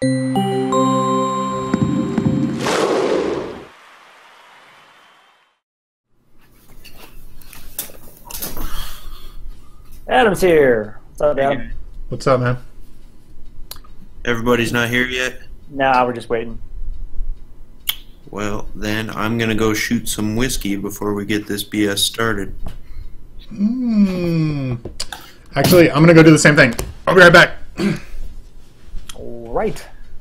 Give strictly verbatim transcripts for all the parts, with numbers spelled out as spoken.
Adam's here. What's up, Adam? What's up, man? Everybody's not here yet? Nah, we're just waiting. Well, then I'm going to go shoot some whiskey before we get this B S started. Mm. Actually, I'm going to go do the same thing. I'll be right back. All right.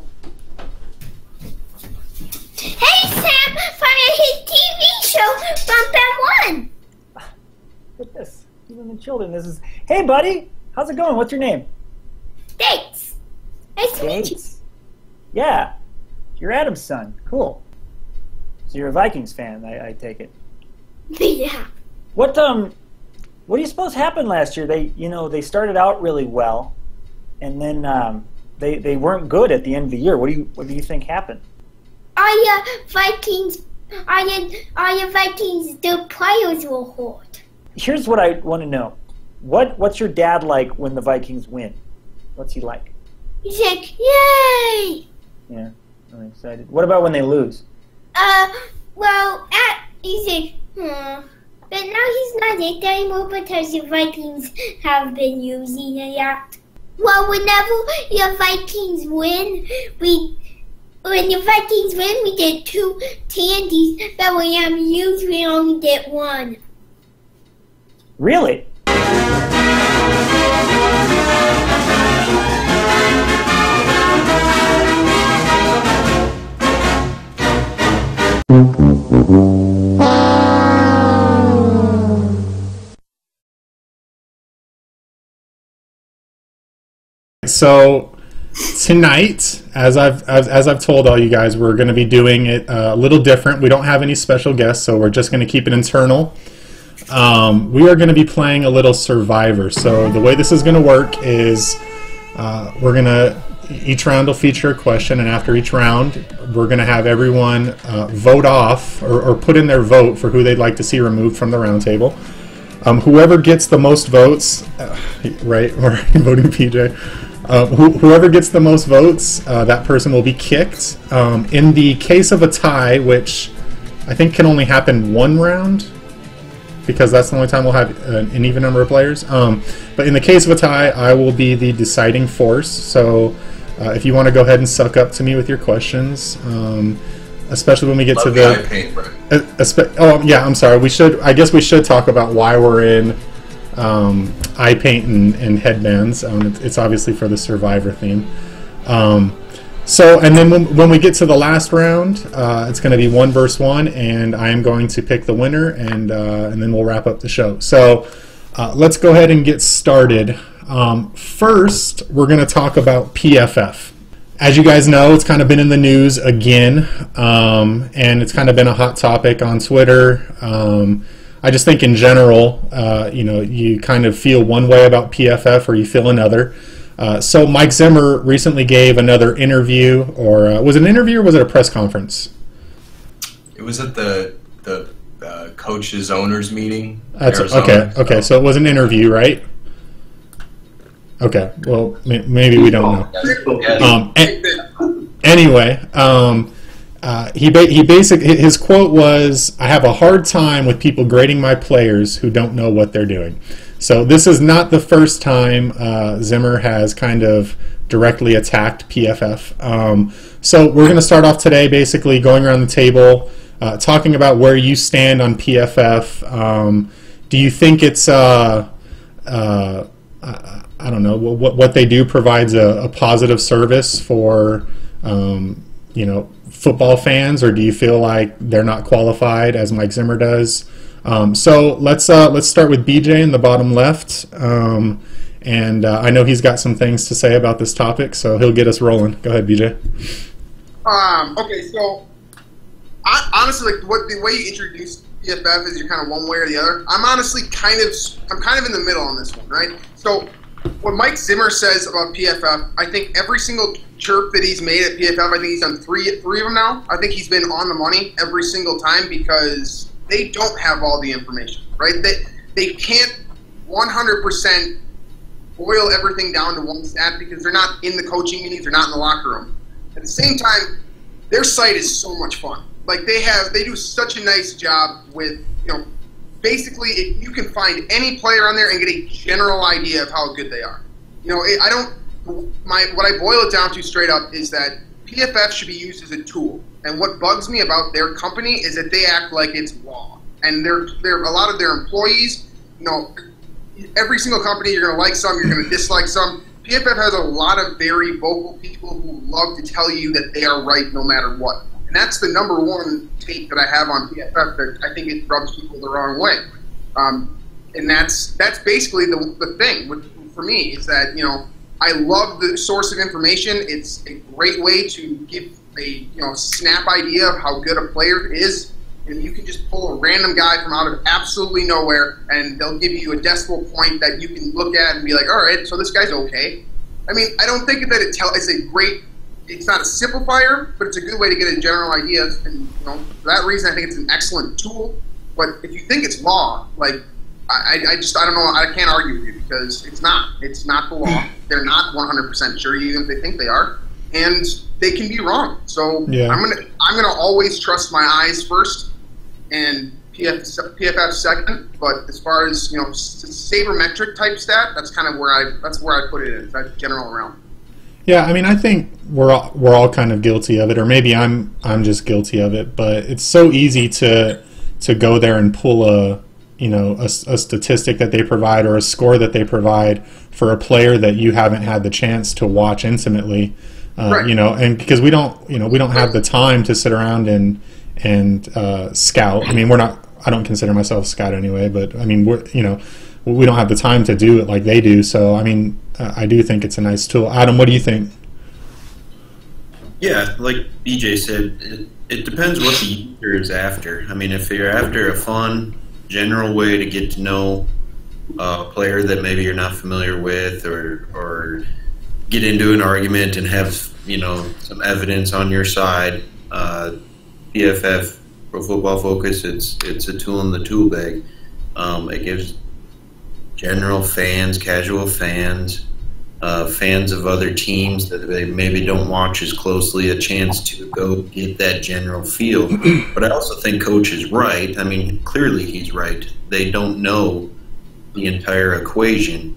Hey, Sam, from his T V show, Bump and One. Look at this. Even the children. This is. Hey, buddy. How's it going? What's your name? Thanks. Nice to meet you. Gates. Yeah. You're Adam's son. Cool. So you're a Vikings fan, I, I take it. Yeah. What um, what do you suppose happened last year? They, you know, they started out really well, and then um, they they weren't good at the end of the year. What do you what do you think happened? Are your Vikings? Are your are your Vikings? The players were hurt. Here's what I want to know. What what's your dad like when the Vikings win? What's he like? He's like, yay! Yeah, I'm excited. What about when they lose? Uh, well, at, he's like, hmm. But now he's not it anymore because the Vikings have been using it out. Well, whenever your Vikings win, we, when the Vikings win, we get two candies, but when I'm used, we only get one. Really? So tonight, as I've as, as I've told all you guys, we're going to be doing it a little different. We don't have any special guests, so we're just going to keep it internal. Um, we are going to be playing a little Survivor. So the way this is going to work is uh, we're going to each round will feature a question, and after each round, we're going to have everyone uh, vote off or, or put in their vote for who they'd like to see removed from the roundtable. Um, whoever gets the most votes, uh, right? We're voting P J. Uh, wh whoever gets the most votes, uh, that person will be kicked. Um, in the case of a tie, which I think can only happen one round, because that's the only time we'll have an, an even number of players. Um, but in the case of a tie, I will be the deciding force. So uh, if you want to go ahead and suck up to me with your questions, um, especially when we get Love to the, the... eye paint, Brian. Uh, oh, yeah, I'm sorry. We should. I guess we should talk about why we're in um, eye paint and, and headbands. Um, it's, it's obviously for the Survivor theme. Um, so, and then when, when we get to the last round, uh, it's going to be one versus one, and I am going to pick the winner, and uh, and then we'll wrap up the show. So, uh, let's go ahead and get started. Um, first, we're going to talk about P F F. As you guys know, it's kind of been in the news again, um, and it's kind of been a hot topic on Twitter. Um, I just think in general, uh, you know, you kind of feel one way about P F F or you feel another. Uh, so Mike Zimmer recently gave another interview, or uh, was it an interview or was it a press conference? It was at the the uh, coaches owners meeting. That's Arizona, okay. so. Okay, so it was an interview, right? Okay. Well, maybe we don't know. Um, a- anyway, um, uh, he ba- he basic his quote was, "I have a hard time with people grading my players who don't know what they're doing." So this is not the first time uh, Zimmer has kind of directly attacked P F F. Um, so we're going to start off today basically going around the table, uh, talking about where you stand on P F F. Um, do you think it's, uh, uh, I don't know, what, what they do provides a, a positive service for, um, you know, football fans, or do you feel like they're not qualified as Mike Zimmer does? Um, so let's uh, let's start with B J in the bottom left, um, and uh, I know he's got some things to say about this topic, so he'll get us rolling. Go ahead, B J. Um, okay, so I, honestly, like what the way you introduced P F F is you're kind of one way or the other. I'm honestly kind of I'm kind of in the middle on this one, right? So what Mike Zimmer says about P F F, I think every single chirp that he's made at P F F, I think he's done three three of them now. I think he's been on the money every single time because they don't have all the information, right? They they can't one hundred percent boil everything down to one stat because they're not in the coaching meetings, they're not in the locker room. the same time, their site is so much fun. Like they have, they do such a nice job with, you know, basically it, you can find any player on there and get a general idea of how good they are. You know, it, I don't. My what I boil it down to straight up is that P F F should be used as a tool. And what bugs me about their company is that they act like it's law. And they're they're a lot of their employees. You know, every single company you're going to like some, you're going to dislike some. P F F has a lot of very vocal people who love to tell you that they are right no matter what. And that's the number one take that I have on P F F that I think it rubs people the wrong way. Um, and that's that's basically the, the thing with, for me is that, you know, I love the source of information. It's a great way to give a you know snap idea of how good a player is. And you can just pull a random guy from out of absolutely nowhere, and they'll give you a decimal point that you can look at and be like, all right, so this guy's okay. I mean, I don't think that it tell it's a great. It's not a simplifier, but it's a good way to get a general idea. And you know, for that reason, I think it's an excellent tool. But if you think it's law, like I, I just I don't know. I can't argue with you because it's not. It's not the law. They're not one hundred percent sure, even if they think they are, and they can be wrong. So yeah. I'm gonna I'm gonna always trust my eyes first, and P F F second. But as far as you know, sabermetric type stat, that's kind of where I that's where I put it in that general realm. Yeah, I mean, I think we're all, we're all kind of guilty of it, or maybe I'm I'm just guilty of it. But it's so easy to to go there and pull a you know a, a statistic that they provide or a score that they provide for a player that you haven't had the chance to watch intimately, uh, right. you know, and because we don't you know we don't have the time to sit around and and uh, scout. I mean, we're not. I don't consider myself a scout anyway, but I mean, we're you know. we don't have the time to do it like they do. So, I mean, uh, I do think it's a nice tool. Adam, what do you think? Yeah, like B J said, it, it depends what the user is after. I mean, if you're after a fun, general way to get to know a player that maybe you're not familiar with, or or get into an argument and have, you know, some evidence on your side, uh, P F F, Pro Football Focus, it's it's a tool in the tool bag. Um, it gives general fans, casual fans, uh, fans of other teams that they maybe don't watch as closely a chance to go get that general feel. But I also think Coach is right. I mean, clearly he's right. They don't know the entire equation.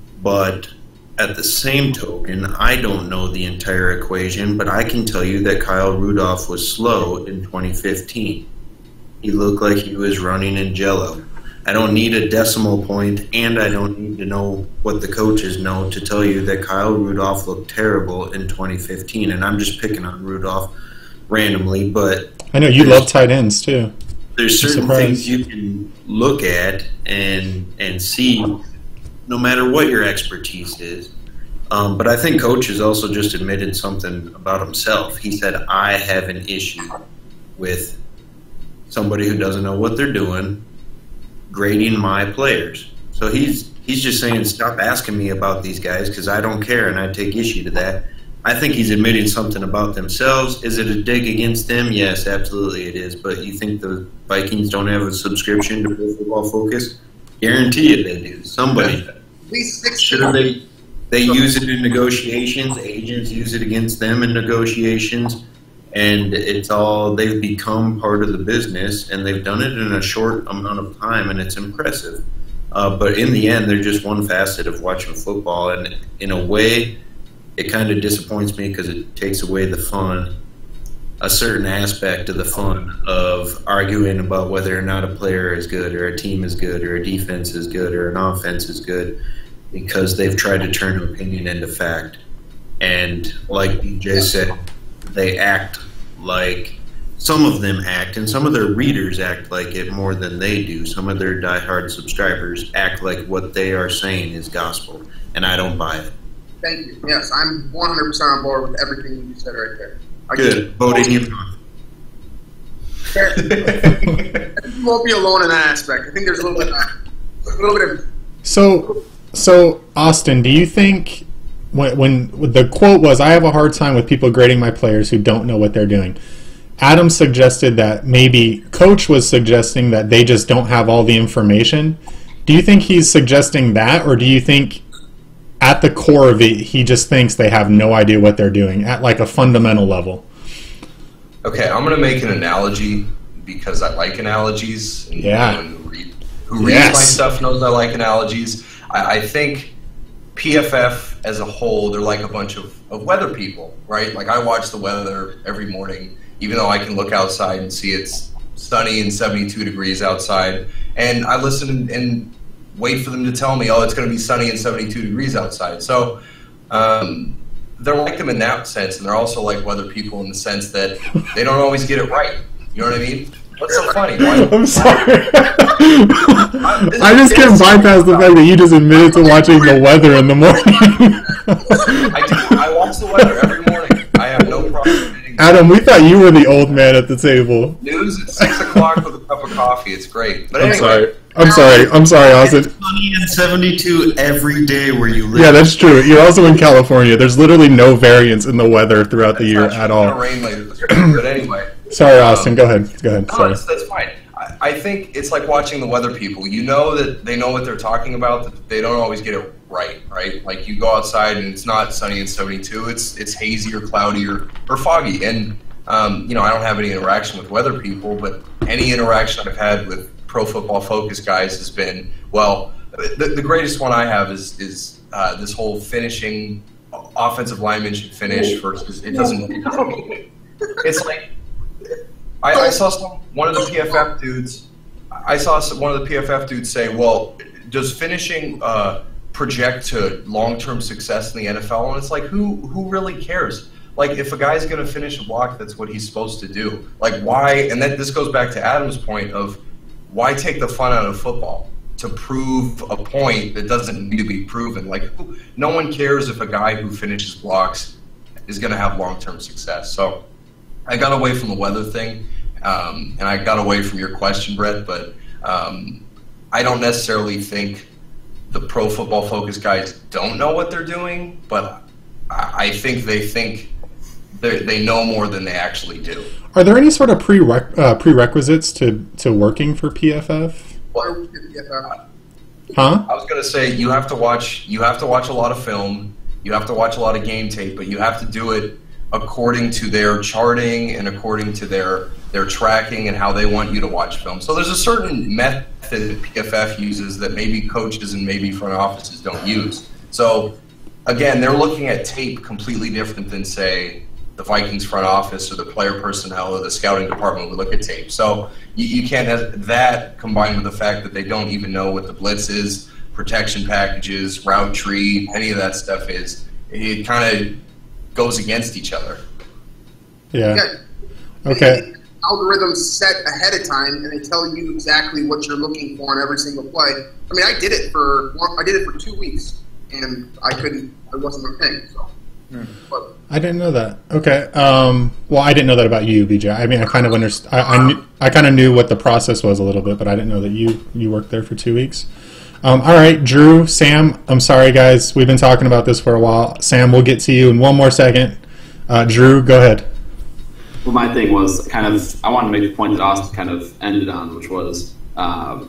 But at the same token, I don't know the entire equation, but I can tell you that Kyle Rudolph was slow in twenty fifteen. He looked like he was running in jello. I don't need a decimal point, and I don't need to know what the coaches know to tell you that Kyle Rudolph looked terrible in twenty fifteen. And I'm just picking on Rudolph randomly, but I know you love tight ends too. There's certain things you can look at and and see, no matter what your expertise is. Um, but I think Coach has also just admitted something about himself. He said, I have an issue with somebody who doesn't know what they're doing grading my players. So he's he's just saying, stop asking me about these guys because I don't care, and I take issue to that. I think he's admitting something about themselves. Is it a dig against them? Yes, absolutely it is. But you think the Vikings don't have a subscription to Pro Football Focus? Guarantee you they do. Somebody. Sure, they they use it in negotiations. Agents use it against them in negotiations. And it's all, they've become part of the business, and they've done it in a short amount of time, and it's impressive. Uh, but in the end, they're just one facet of watching football, and in a way, it kind of disappoints me because it takes away the fun, a certain aspect of the fun of arguing about whether or not a player is good, or a team is good, or a defense is good, or an offense is good, because they've tried to turn opinion into fact. And like B J said, they act like, some of them act, and some of their readers act like it more than they do. Some of their diehard subscribers act like what they are saying is gospel, and I don't buy it. Thank you. Yes, I'm one hundred percent on board with everything you said right there. I Good. Voting you. You won't be alone in that aspect. I think there's a little bit, of, a little bit of. So, so Austin, do you think when, when the quote was, "I have a hard time with people grading my players who don't know what they're doing," Adam suggested that maybe Coach was suggesting that they just don't have all the information. Do you think he's suggesting that, or do you think at the core of it, he just thinks they have no idea what they're doing at like a fundamental level. Okay, I'm going to make an analogy because I like analogies. And Yeah. anyone who, read, who reads Yes. my stuff knows I like analogies. I, I think P F F as a whole, they're like a bunch of, of weather people, right? Like I watch the weather every morning, even though I can look outside and see it's sunny and seventy-two degrees outside. And I listen and, and wait for them to tell me, oh, it's going to be sunny and seventy-two degrees outside. So um, they're like them in that sense, and they're also like weather people in the sense that they don't always get it right. You know what I mean? What's so funny? Why, I'm sorry. I, I just can't bypass the fact that you just admitted to watching the weather in the morning. I do. I watch the weather every morning. I have no problem admitting that. Adam, we thought you were the old man at the table. News at six o'clock with a cup of coffee. It's great. But I'm anyway, sorry. I'm sorry. I'm sorry, Austin. Sunny and seventy-two every day where you live. Yeah, that's true. You're also in California. There's literally no variance in the weather throughout the It's year not at gonna all. rain later this week, but anyway. Sorry, Austin. Go ahead. Go ahead. No, Sorry. that's, that's fine. I, I think it's like watching the weather people. You know that they know what they're talking about, that they don't always get it right, right? Like you go outside and it's not sunny and seventy-two. It's it's hazy or cloudy or, or foggy. And, um, you know, I don't have any interaction with weather people, but any interaction I've had with Pro Football Focus guys has been, well, the, the greatest one I have is, is uh, this whole finishing, offensive lineman should finish versus it doesn't, it doesn't it's like, I, I saw some, one of the P F F dudes. I saw some, one of the P F F dudes say, "Well, does finishing uh, project to long-term success in the N F L?" And it's like, who who really cares? Like, if a guy's going to finish a block, that's what he's supposed to do. Like, why? And then this goes back to Adam's point of why take the fun out of football to prove a point that doesn't need to be proven. Like, who, no one cares if a guy who finishes blocks is going to have long-term success. So I got away from the weather thing, um, and I got away from your question, Brett, but um, I don't necessarily think the Pro Football Focus guys don't know what they're doing, but I, I think they think they know more than they actually do. Are there any sort of prereq- uh, prerequisites to, to working for P F F? Well, Huh? I was going to say you have to watch you have to watch a lot of film, you have to watch a lot of game tape, but you have to do it according to their charting and according to their their tracking and how they want you to watch film. So there's a certain method that P F F uses that maybe coaches and maybe front offices don't use. So again, they're looking at tape completely different than, say, the Vikings front office or the player personnel or the scouting department would look at tape. So you, you can't have that combined with the fact that they don't even know what the blitz is, protection packages, route tree, any of that stuff is. It kind of goes against each other. Yeah. Yeah. Okay. Algorithms set ahead of time, and they tell you exactly what you're looking for on every single play. I mean, I did it for I did it for two weeks, and I couldn't. I wasn't a thing. So, Mm. but, I didn't know that. Okay. Um, well, I didn't know that about you, B J. I mean, I kind of underst- I, I, knew, I kind of knew what the process was a little bit, but I didn't know that you, you worked there for two weeks. Um, all right, Drew, Sam, I'm sorry, guys. We've been talking about this for a while. Sam, we'll get to you in one more second. Uh, Drew, go ahead. Well, my thing was kind of, I wanted to make the point that Austin kind of ended on, which was um,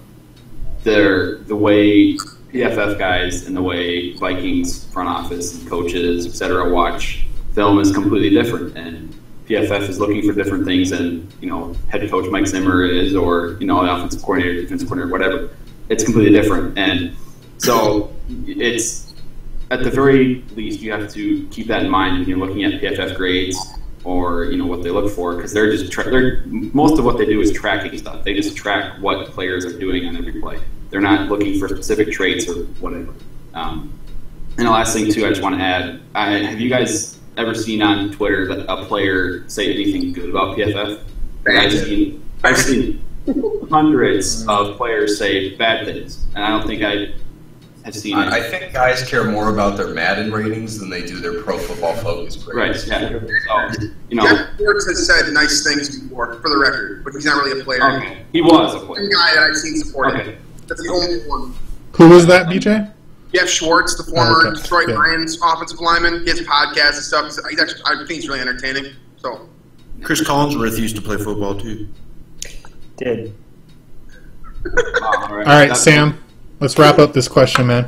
their, the way P F F guys and the way Vikings front office and coaches, et cetera, watch film is completely different. And P F F is looking for different things than, you know, head coach Mike Zimmer is, or, you know, the offensive coordinator, defensive coordinator, whatever. It's completely different. And so it's, at the very least, you have to keep that in mind when you're looking at P F F grades or, you know, what they look for, because they're just, tra- they're, most of what they do is tracking stuff. They just track what players are doing on every play. They're not looking for specific traits or whatever. Um, and the last thing, too, I just want to add, I, have you guys ever seen on Twitter that a player say anything good about P F F? I've seen, I've seen hundreds of players say bad things, and I don't think I have seen it. I, I think guys care more about their Madden ratings than they do their Pro Football Focus grades. Right, yeah. So, you know, Jeff Schwartz has said nice things before, for the record, but he's not really a player. okay. He was a One player. guy that I've seen support it. Okay. That's the only one. Who was that, B J? Jeff Schwartz, the former Oh, okay. Detroit Yeah. Lions offensive lineman, he has podcasts and stuff. He's, he's actually, I think he's really entertaining. So, Chris Collinsworth used to play football too. Did. Oh, all right, All right, That's- Sam, let's wrap up this question, man.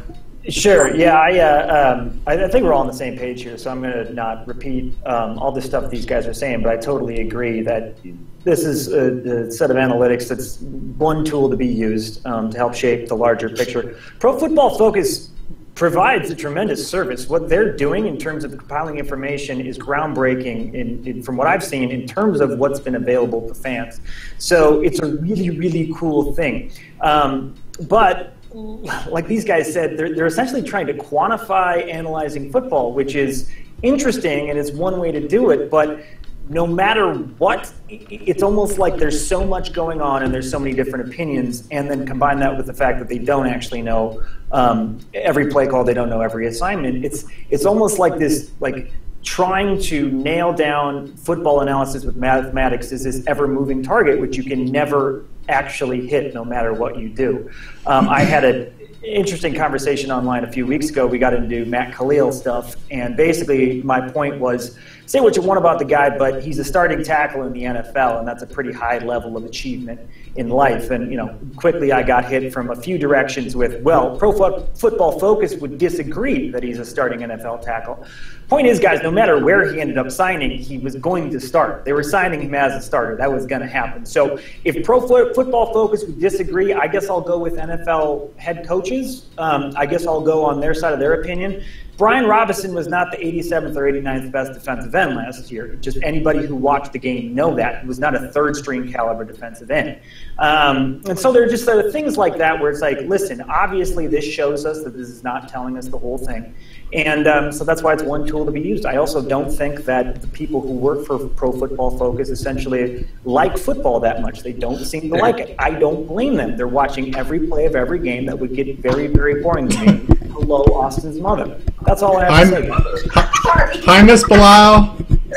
Sure. Yeah, I, uh, um, I I think we're all on the same page here, so I'm going to not repeat um, all the stuff these guys are saying, but I totally agree that this is a, a set of analytics that's one tool to be used um, to help shape the larger picture. Pro Football Focus provides a tremendous service. What they're doing in terms of compiling information is groundbreaking in, in, from what I've seen in terms of what's been available to fans. So it's a really, really cool thing. Um, but like these guys said, they're, they're essentially trying to quantify analyzing football, which is interesting and it's one way to do it, but no matter what, it's almost like there's so much going on and there's so many different opinions, and then combine that with the fact that they don't actually know um, every play call, they don't know every assignment. It's it's almost like this, like trying to nail down football analysis with mathematics is this ever-moving target, which you can never actually hit no matter what you do. Um, I had an interesting conversation online a few weeks ago. We got into Matt Khalil stuff, and basically my point was, say what you want about the guy, but he's a starting tackle in the N F L, and that's a pretty high level of achievement in life. And, you know, quickly I got hit from a few directions with, well, Pro Football Focus would disagree that he's a starting N F L tackle. Point is, guys, no matter where he ended up signing, he was going to start. They were signing him as a starter. That was going to happen. So if Pro Football Focus would disagree, I guess I'll go with N F L head coaches. Um, I guess I'll go on their side of their opinion. Brian Robinson was not the eighty-seventh or eighty-ninth best defensive end last year. Just anybody who watched the game know that. He was not a third-string caliber defensive end. Um, and so there are just there are things like that where it's like, listen, obviously this shows us that this is not telling us the whole thing. And um, so that's why it's one tool to be used. I also don't think that the people who work for Pro Football Focus essentially like football that much. They don't seem to like it. I don't blame them. They're watching every play of every game. That would get very, very boring to me. Hello, Austin's mother. That's all I have to say. Hi, hi, Miss Bilal.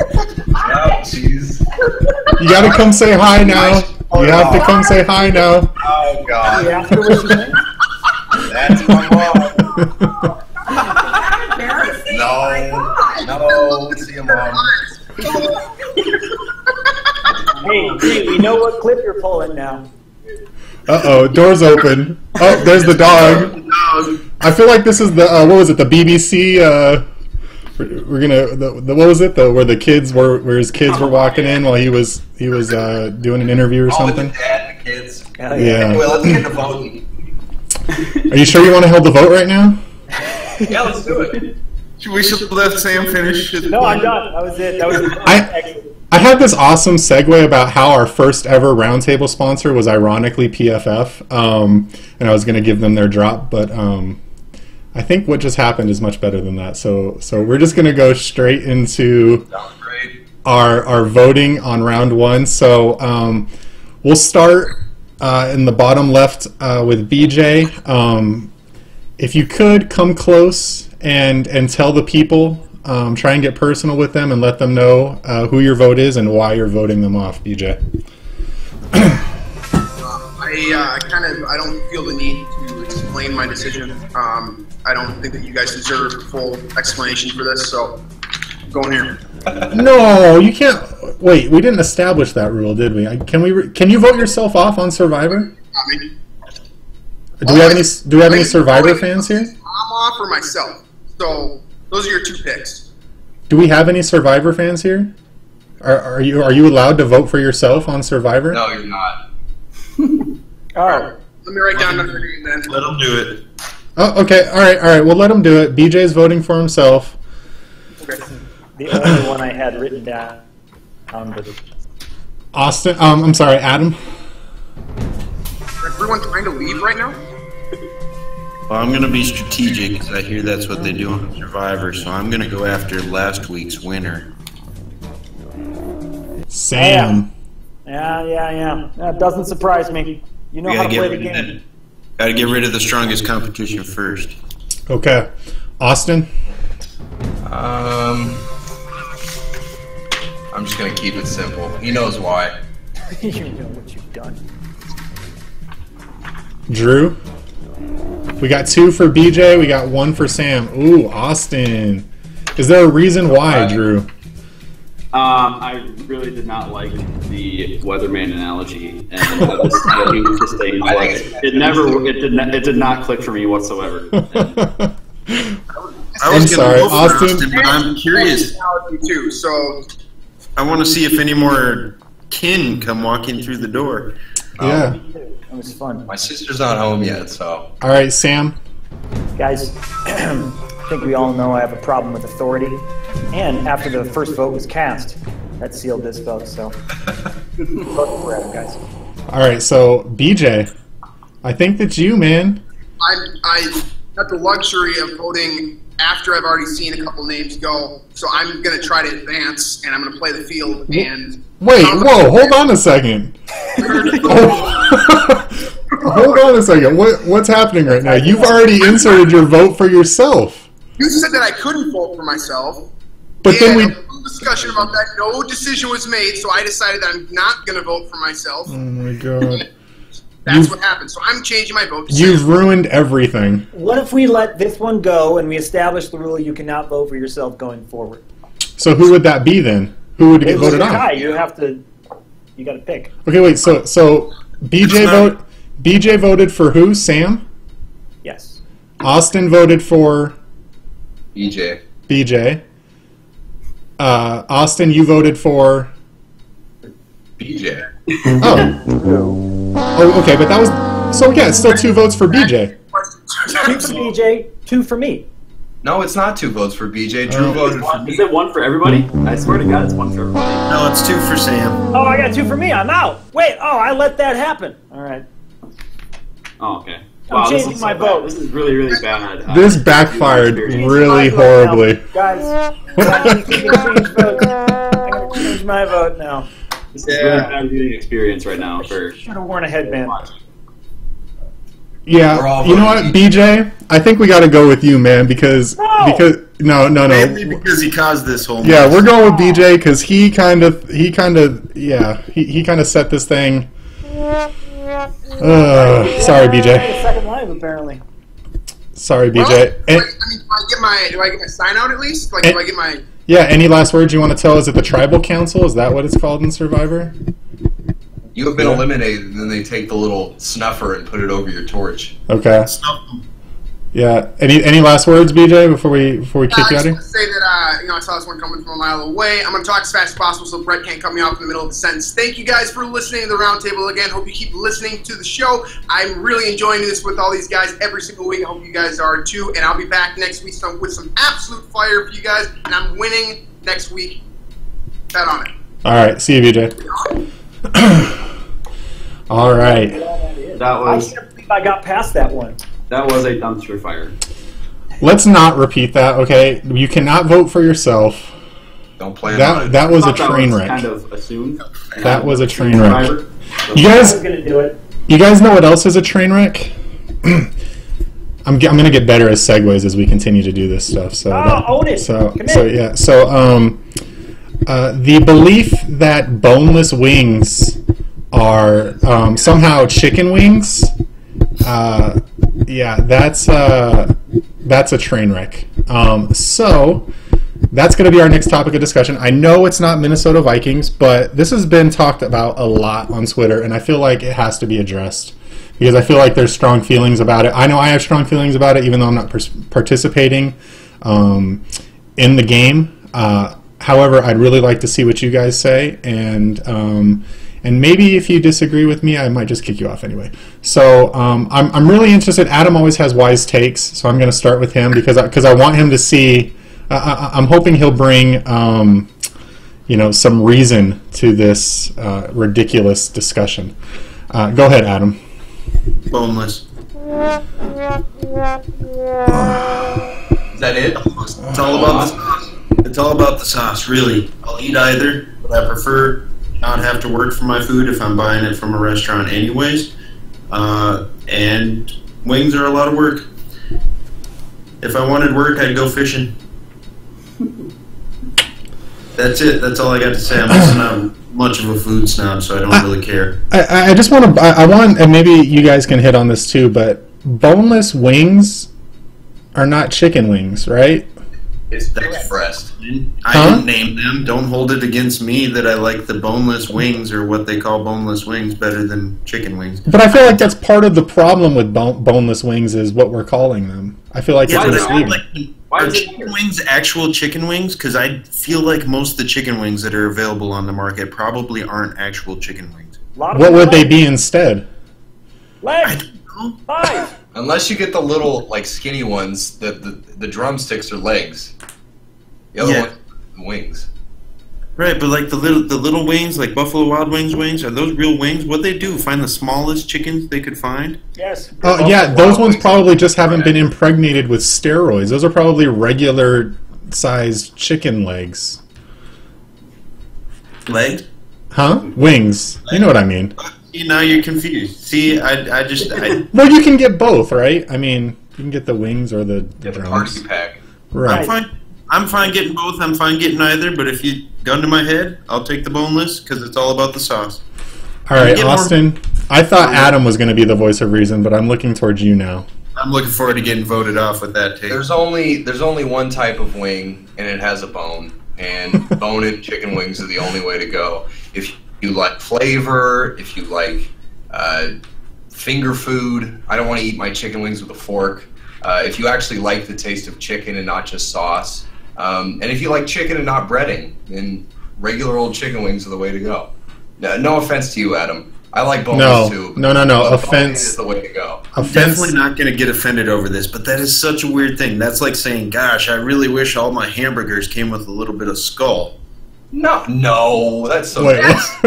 Oh, jeez. You got to come say hi now. You have to come say hi now. Oh, God. Yeah, after what you think? That's my mom. No, no, see you, Mom. Hey, hey, we know what clip you're pulling now. Uh-oh, door's open. Oh, there's the dog. I feel like this is the, uh, what was it, the B B C, uh, we're gonna, the, the, what was it, the, where the kids were, where his kids were walking in while he was, he was, uh, doing an interview or something? Oh, the dad and the kids. Oh, yeah. Anyway, let's get to voting. Are you sure you want to hold the vote right now? Yeah, let's do it. We should let Sam finish his No, I'm done. That was it. That was it. I, I had this awesome segue about how our first ever Roundtable sponsor was ironically P F F, um, and I was going to give them their drop, but um, I think what just happened is much better than that. So, so we're just going to go straight into our our voting on round one. So um, we'll start uh, in the bottom left uh, with B J. Um, if you could come close and and tell the people. Um, try and get personal with them and let them know uh, who your vote is and why you're voting them off, B J. uh, I uh, kind of I don't feel the need to explain my decision. Um, I don't think that you guys deserve a full explanation for this, so I'm going here. No, you can't. Wait, we didn't establish that rule, did we? Can we? Re can you vote yourself off on Survivor? I mean, do we have any? Do we have any Survivor fans here? I'm off for myself, so. Those are your two picks. Do we have any Survivor fans here? Are, are you are you allowed to vote for yourself on Survivor? No, you're not. All right. Let me write down my name then. Let him do it. Oh, okay. All right, all right. We'll let him do it. B J's voting for himself. Okay. The only one I had written down. Um, but Austin. Um, I'm sorry, Adam. Everyone trying to leave right now? Well, I'm going to be strategic because I hear that's what they do on Survivor, so I'm going to go after last week's winner. Sam. Yeah, yeah, yeah. That doesn't surprise me. You know how to play the game. Got to get rid of the strongest competition first. Okay. Austin? Um, I'm just going to keep it simple. He knows why. You know what you've done. Drew? We got two for B J. We got one for Sam. Ooh, Austin. Is there a reason why, Drew? Um, I really did not like the weatherman analogy, and I was kind of just saying, like, it never, it did not, it did not click for me whatsoever. And I was I'm sorry, go for Austin. Austin, but I'm curious. Too, so I want to see if any more kin come walking through the door. Yeah. It was fun. My sister's not home yet, so. All right, Sam. Guys, I think we all know I have a problem with authority. And after the first vote was cast, that sealed this vote, so vote for it, guys. All right, so B J, I think that's you, man. I I got the luxury of voting after I've already seen a couple names go, so I'm gonna try to advance and I'm gonna play the field and. Wait, whoa, hold on a second. Hold on a second. What what's happening right now? You've already inserted your vote for yourself. You said that I couldn't vote for myself. But then we. There was a discussion about that. No decision was made, so I decided that I'm not going to vote for myself. Oh my god. That's You've- what happened. So I'm changing my vote. To You've Sam. ruined everything. What if we let this one go and we establish the rule you cannot vote for yourself going forward? So who would that be then? Who would get It was voted a on? tie. You have to. You got to pick. Okay, wait. So so B J It's not- vote. B J voted for who? Sam. Yes. Austin voted for E J. B J. Uh, Austin, you voted for. B J. Oh. Oh, okay, but that was so. Yeah, it's still two votes for B J. Two for B J, two for me. No, it's not two votes for B J. Drew Oh. voted for One, me. is it one for everybody? I swear to God, it's one for everybody. No, it's two for Sam. Oh, I got two for me. I'm out. Wait. Oh, I let that happen. All right. Oh, okay. I'm Wow, this changing is my so vote. bad. This is really, really bad. Uh, This backfired experience. really horribly. Guys, I'm gonna change votes. I'm gonna change my vote now. This is really bad viewing experience right now for. Should have worn a headband. We're Yeah, all you know voting what, B J? I think we got to go with you, man, because No! because no, no, Mainly no. because he caused this whole Yeah, mess. we're going with B J because he kind of he kind of yeah he, he kind of set this thing. Uh, sorry, B J. Second live, apparently. Sorry, B Well, J. do And, I, I mean, do I get my do I get my sign out at least? Like, do I get my? yeah. Any last words you want to tell? Is it the Tribal Council? Is that what it's called in Survivor? You have been Yeah. eliminated, and then they take the little snuffer and put it over your torch. Okay. Stop him. Yeah. Any any last words, B J, before we before we Uh, kick I you out just of want here? to say that uh, you know I saw this one coming from a mile away. I'm going to talk as fast as possible so Brett can't cut me off in the middle of the sentence. Thank you guys for listening to the Roundtable again. Hope you keep listening to the show. I'm really enjoying this with all these guys every single week. I hope you guys are too. And I'll be back next week some, with some absolute fire for you guys. And I'm winning next week. Bet on it. All right. See you, B J. All right. That I was can't believe I got past that one. that was a dumpster fire. Let's not repeat that. Okay. You cannot vote for yourself. Don't plan on That it. that was I a thought that train was wreck. Kind of assumed. That was a train wreck. Survivor. You I guys, was gonna do it. you guys know what else is a train wreck? I'm, ge- I'm gonna get better as segues as we continue to do this stuff. So, Oh, that- own it. so, Commit. so yeah. So, um, uh, the belief that boneless wings are um, somehow chicken wings, uh, yeah, that's uh, that's a train wreck. Um, so. That's going to be our next topic of discussion. I know it's not Minnesota Vikings, but this has been talked about a lot on Twitter, and I feel like it has to be addressed because I feel like there's strong feelings about it. I know I have strong feelings about it, even though I'm not pers- participating um, in the game. Uh, however, I'd really like to see what you guys say, and um, and maybe if you disagree with me, I might just kick you off anyway. So um, I'm I'm really interested. Adam always has wise takes, so I'm going to start with him because because I, I want him to see. I, I'm hoping he'll bring, um, you know, some reason to this uh, ridiculous discussion. Uh, go ahead, Adam. Boneless. Is that it? It's all about the sauce. It's all about the sauce, really. I'll eat either, but I prefer not have to work for my food if I'm buying it from a restaurant anyways. Uh, and wings are a lot of work. If I wanted work, I'd go fishing. That's it. That's all I got to say. I'm also not much of a food snob, so I don't really care. I, I just want to. I, I want, and maybe you guys can hit on this too. But boneless wings are not chicken wings, right? It's thick breast. I Huh? didn't name them. Don't hold it against me that I like the boneless wings or what they call boneless wings better than chicken wings. But I feel like that's part of the problem with bone, boneless wings is what we're calling them. I feel like Yeah, it's but I feel misleading. like Why Are is it chicken wings actual chicken wings? Because I feel like most of the chicken wings that are available on the market probably aren't actual chicken wings. Lot of What would they legs. be instead? I Legs. don't know. Thighs. Unless you get the little like skinny ones, the the, the drumsticks are legs. The other Yeah. ones are wings. Right, but like the little the little wings, like Buffalo Wild Wings wings, are those real wings? What they do? Find the smallest chickens they could find? Yes. Oh yeah, Wild those ones Wings. probably just haven't been impregnated with steroids. Those are probably regular sized chicken legs. Legs? Huh? Wings. You know what I mean. See, now you're confused. See, I, I just I, Well, you can get both, right? I mean, you can get the wings or the, the Yeah, the drums. party pack. I'm Right. fine. I'm fine getting both. I'm fine getting either. But if you gun to my head, I'll take the boneless because it's all about the sauce. All right, Get more- Austin. I thought Adam was going to be the voice of reason, but I'm looking towards you now. I'm looking forward to getting voted off with that take. There's only there's only one type of wing, and it has a bone. And bone-in chicken wings are the only way to go. If you like flavor, if you like uh, finger food, I don't want to eat my chicken wings with a fork. Uh, if you actually like the taste of chicken and not just sauce, um, and if you like chicken and not breading, then regular old chicken wings are the way to go. No, no offense to you, Adam. I like boneless No, too. no, no, no. but bone-in Offense. is the way to go. I'm Offense. definitely not going to get offended over this, but that is such a weird thing. That's like saying, gosh, I really wish all my hamburgers came with a little bit of skull. No, no, that's so Wait.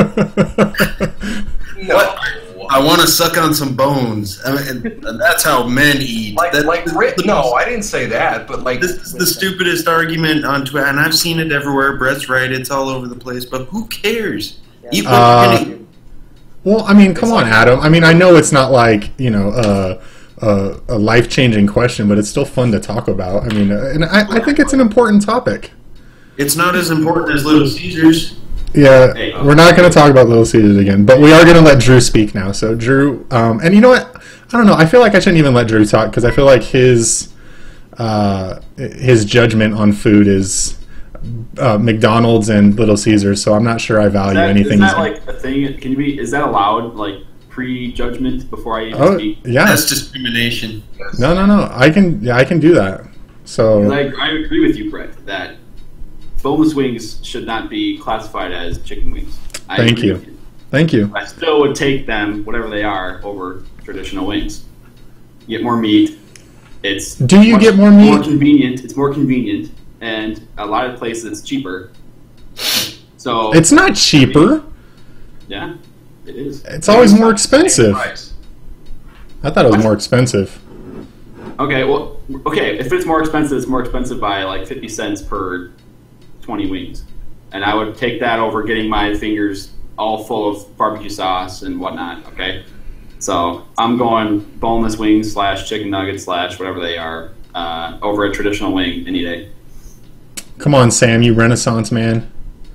no. I want to suck on some bones. I mean, and that's how men eat. Like, That- like, this ri- is the no, most- I didn't say that, but like, This is the stupidest argument on Twitter, and I've seen it everywhere. Brett's right; it's all over the place. But who cares? Eat what Uh, you're gonna eat. Well, I mean, come on, Adam. I mean, I know it's not like, you know, uh, uh, a life-changing question, but it's still fun to talk about. I mean, uh, and I, I think it's an important topic. It's not as important as Little Caesars. Yeah, Hey. we're not going to talk about Little Caesars again, but we are going to let Drew speak now. So, Drew, um, and you know what? I don't know. I feel like I shouldn't even let Drew talk because I feel like his uh, his judgment on food is uh, McDonald's and Little Caesars. So I'm not sure I value Is that, anything. is he's that like a thing? Can you be? Is that allowed? Like pre-judgment before I even oh speak? yeah, That's discrimination. no, no, no. I can, yeah, I can do that. So I, I agree with you, Brett, that boneless wings should not be classified as chicken wings. I Thank agree you. with thank you. I still would take them, whatever they are, over traditional wings. You get more meat. It's Do you much get more meat? More convenient. It's more convenient, and a lot of places it's cheaper. So It's not cheaper. yeah, it is. It's always more expensive. Price. I thought it was more expensive. Okay, well, okay. If it's more expensive, it's more expensive by like fifty cents per twenty wings, and I would take that over getting my fingers all full of barbecue sauce and whatnot. Okay, so I'm going boneless wings slash chicken nuggets slash whatever they are uh, over a traditional wing any day. Come on, Sam, you Renaissance man.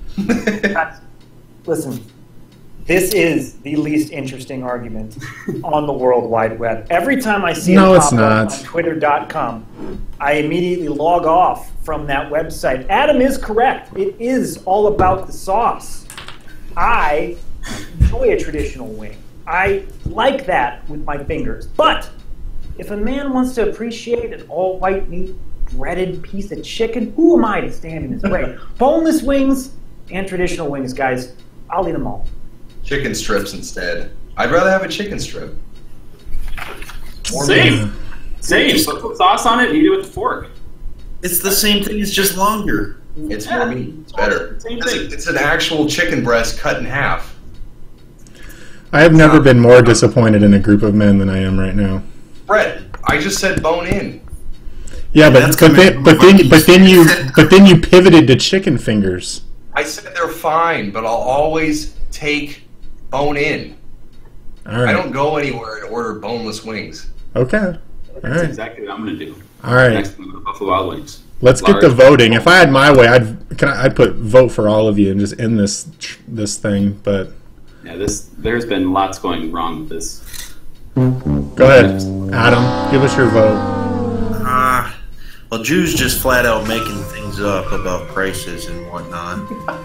Listen, this is the least interesting argument on the World Wide Web. Every time I see No, it it's pop up not. on twitter dot com, I immediately log off from that website. Adam is correct. It is all about the sauce. I enjoy a traditional wing. I like that with my fingers. But if a man wants to appreciate an all-white meat breaded piece of chicken, who am I to stand in his way? Boneless wings and traditional wings, guys. I'll eat them all. Chicken strips instead. I'd rather have a chicken strip. More meat. Same, same. Put put sauce on it and eat it with a fork. It's the same thing. It's just longer. It's Yeah. more meat. It's better. Same It's, thing. a, it's an actual chicken breast cut in half. I have never been more disappointed in a group of men than I am right now. Brett, I just said bone in. Yeah, but That's but coming then from but then Vikings. but then you but then you pivoted to chicken fingers. I said they're fine, but I'll always take bone in. All I right. don't go anywhere and order boneless wings. Okay. All That's right. exactly what I'm going to do. All right. Next time, Buffalo Wild Wings. Let's get the Large. voting. If I had my way, I'd can I, I'd put vote for all of you and just end this this thing. But Yeah, this. There's been lots going wrong with this. go ahead, Adam. Give us your vote. Ah, well, Drew's just flat out making things up about prices and whatnot.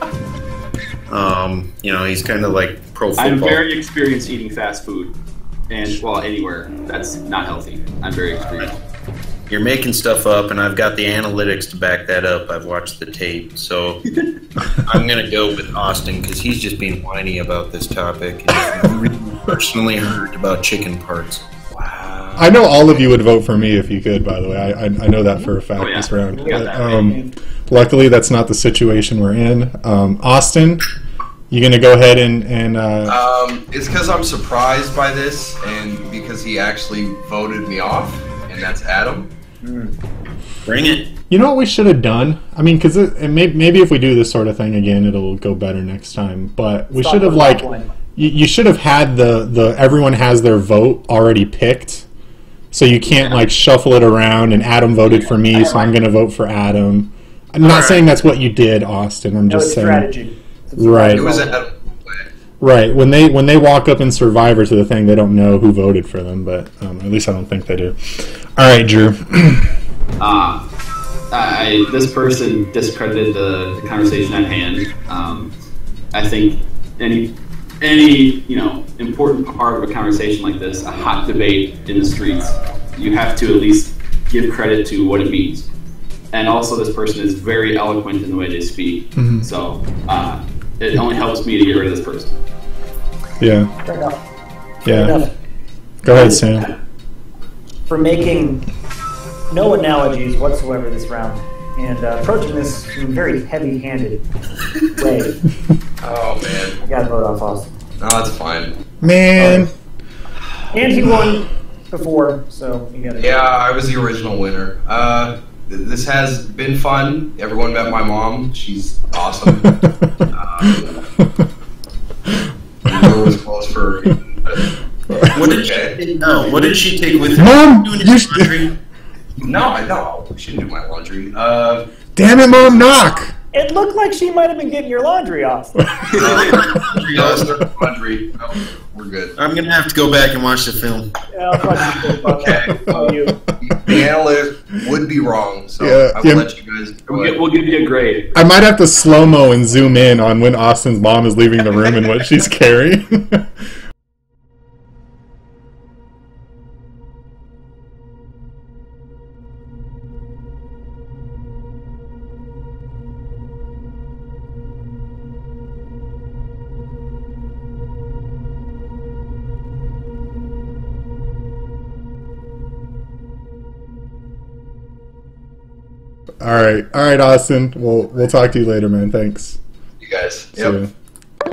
um, you know, he's kind of like pro football. I'm very experienced eating fast food, and well, anywhere that's not healthy. I'm very experienced. you're making stuff up, and I've got the analytics to back that up. I've watched the tape, so I'm going to go with Austin because he's just being whiny about this topic. And I've really personally heard about chicken parts. Wow. I know all of you would vote for me if you could, by the way. I, I, I know that for a fact Oh, yeah. this round. You got that, um, luckily, that's not the situation we're in. Um, Austin, you going to go ahead and... and uh, Um, it's because I'm surprised by this, and because he actually voted me off, and that's Adam. Bring it. You know what we should have done? I mean, because it, it may, maybe if we do this sort of thing again, it'll go better next time. But we Stop should have, the like, top one. you, you should have had the, the everyone has their vote already picked. So you can't, like, shuffle it around and Adam voted for me, so I'm going to vote for Adam. I'm not All right. saying that's what you did, Austin. I'm That just was saying. strategy. It's a Right. It was strategy. Adam. Right. When they when they walk up in Survivor to the thing, they don't know who voted for them, but um, at least I don't think they do. All right, Drew. Uh, I, this person discredited the, the conversation at hand. Um, I think any any you know important part of a conversation like this, a hot debate in the streets, you have to at least give credit to what it means. And also, this person is very eloquent in the way they speak. Mhm. So uh, it only helps me to get rid of this person. Yeah. Fair enough. Fair Yeah. enough. Go ahead, Sam. For making no analogies whatsoever this round and uh, approaching this in a very heavy-handed way. Oh, man. I got to vote off Austin. No, that's fine. Man. And he won before, so you got to. Yeah, I was the original winner. Uh, th- this has been fun. Everyone met my mom. She's awesome. uh, the door was closed for a reason, but What did okay. she? No. What did she take with her? Mom, Doing you your sh- laundry? No, I know. She didn't do my laundry. Uh, Damn it, Mom, knock. It looked like she might have been getting your laundry off. no, it's their laundry. No, we're good. I'm gonna have to go back and watch the film. Yeah, I'll probably think about that. Okay. Oh, you. The analyst would be wrong, so Yeah, I will yeah. let you guys go We'll, ahead. get, we'll give you a grade. I might have to slow-mo and zoom in on when Austin's mom is leaving the room and what she's carrying. All right, all right, Austin. We'll we'll talk to you later, man. Thanks. You guys. See Yep. ya.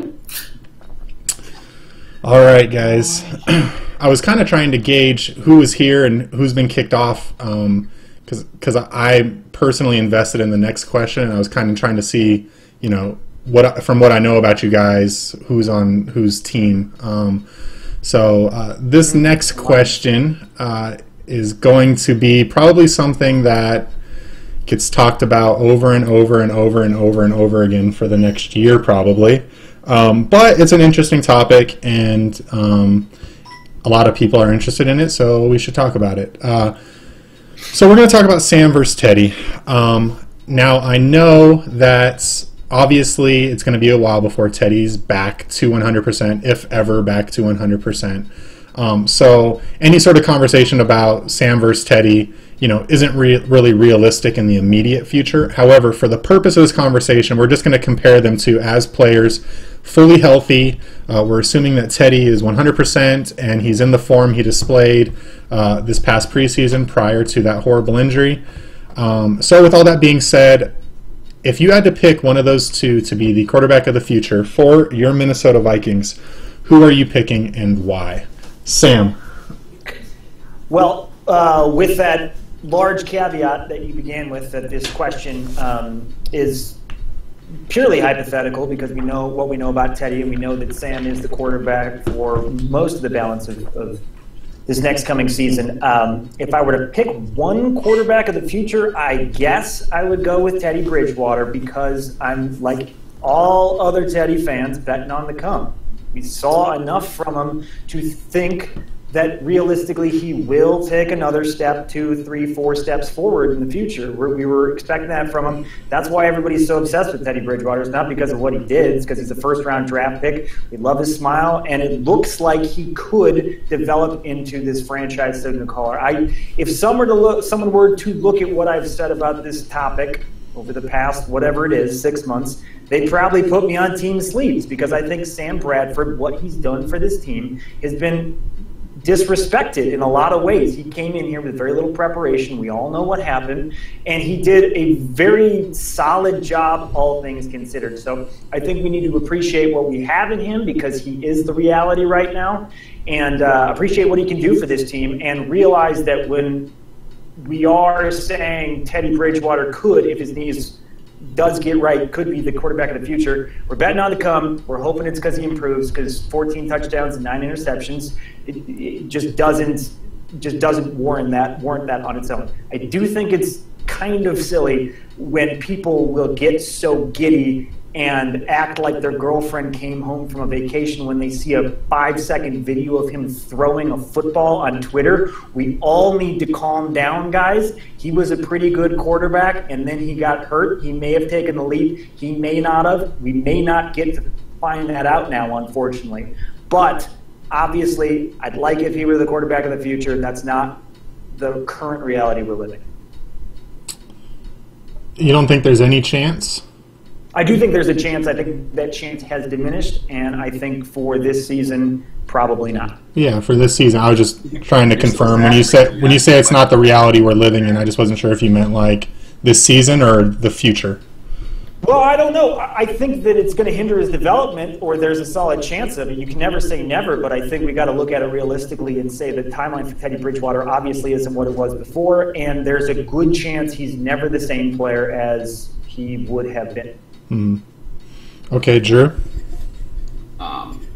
All right, guys. I was kind of trying to gauge who was here and who's been kicked off, um, because because I personally invested in the next question, and I was kind of trying to see, you know, what from what I know about you guys, who's on whose team. Um, so uh, this next question uh, is going to be probably something that gets talked about over and over and over and over and over again for the next year probably. Um, but it's an interesting topic, and um, a lot of people are interested in it, so we should talk about it. Uh, so we're going to talk about Sam versus Teddy. Um, now, I know that obviously it's going to be a while before Teddy's back to one hundred percent, if ever back to one hundred percent. Um, so any sort of conversation about Sam versus Teddy, you know, isn't re- really realistic in the immediate future. However, for the purpose of this conversation, we're just going to compare them to as players, fully healthy. Uh, we're assuming that Teddy is one hundred percent and he's in the form he displayed uh, this past preseason prior to that horrible injury. Um, so with all that being said, if you had to pick one of those two to be the quarterback of the future for your Minnesota Vikings, who are you picking and why? Sam. Well, uh, with that large caveat that you began with, that this question um, is purely hypothetical because we know what we know about Teddy, and we know that Sam is the quarterback for most of the balance of, of this next coming season. Um, if I were to pick one quarterback of the future, I guess I would go with Teddy Bridgewater because I'm like all other Teddy fans betting on the come. We saw enough from him to think that realistically he will take another step, two, three, four steps forward in the future. We're, we were expecting that from him. That's why everybody's so obsessed with Teddy Bridgewater. It's not because of what he did. It's because he's a first-round draft pick. We love his smile, and it looks like he could develop into this franchise signal caller. I, if someone were to look, someone were to look at what I've said about this topic over the past, whatever it is, six months, they'd probably put me on team sleeves because I think Sam Bradford, what he's done for this team, has been disrespected in a lot of ways. He came in here with very little preparation. We all know what happened. And he did a very solid job, all things considered. So I think we need to appreciate what we have in him because he is the reality right now, and uh, appreciate what he can do for this team, and realize that when we are saying Teddy Bridgewater could, if his knees does get right, could be the quarterback of the future, we're betting on to come. We're hoping it's because he improves, because fourteen touchdowns and nine interceptions, it, it just doesn't just doesn't warrant that warrant that on its own. I do think it's kind of silly when people will get so giddy and act like their girlfriend came home from a vacation when they see a five-second video of him throwing a football on Twitter. We all need to calm down, guys. He was a pretty good quarterback, and then he got hurt. He may have taken the leap. He may not have. We may not get to find that out now, unfortunately. But obviously, I'd like if he were the quarterback of the future. That's not the current reality we're living in. You don't think there's any chance? I do think there's a chance. I think that chance has diminished, and I think for this season, probably not. Yeah, for this season, I was just trying to confirm when you say when you say it's not the reality we're living in. I just wasn't sure if you meant like this season or the future. Well, I don't know. I think that it's going to hinder his development, or there's a solid chance of it. You can never say never, but I think we got to look at it realistically and say the timeline for Teddy Bridgewater obviously isn't what it was before, and there's a good chance he's never the same player as he would have been. Hmm. Okay, Drew? Um,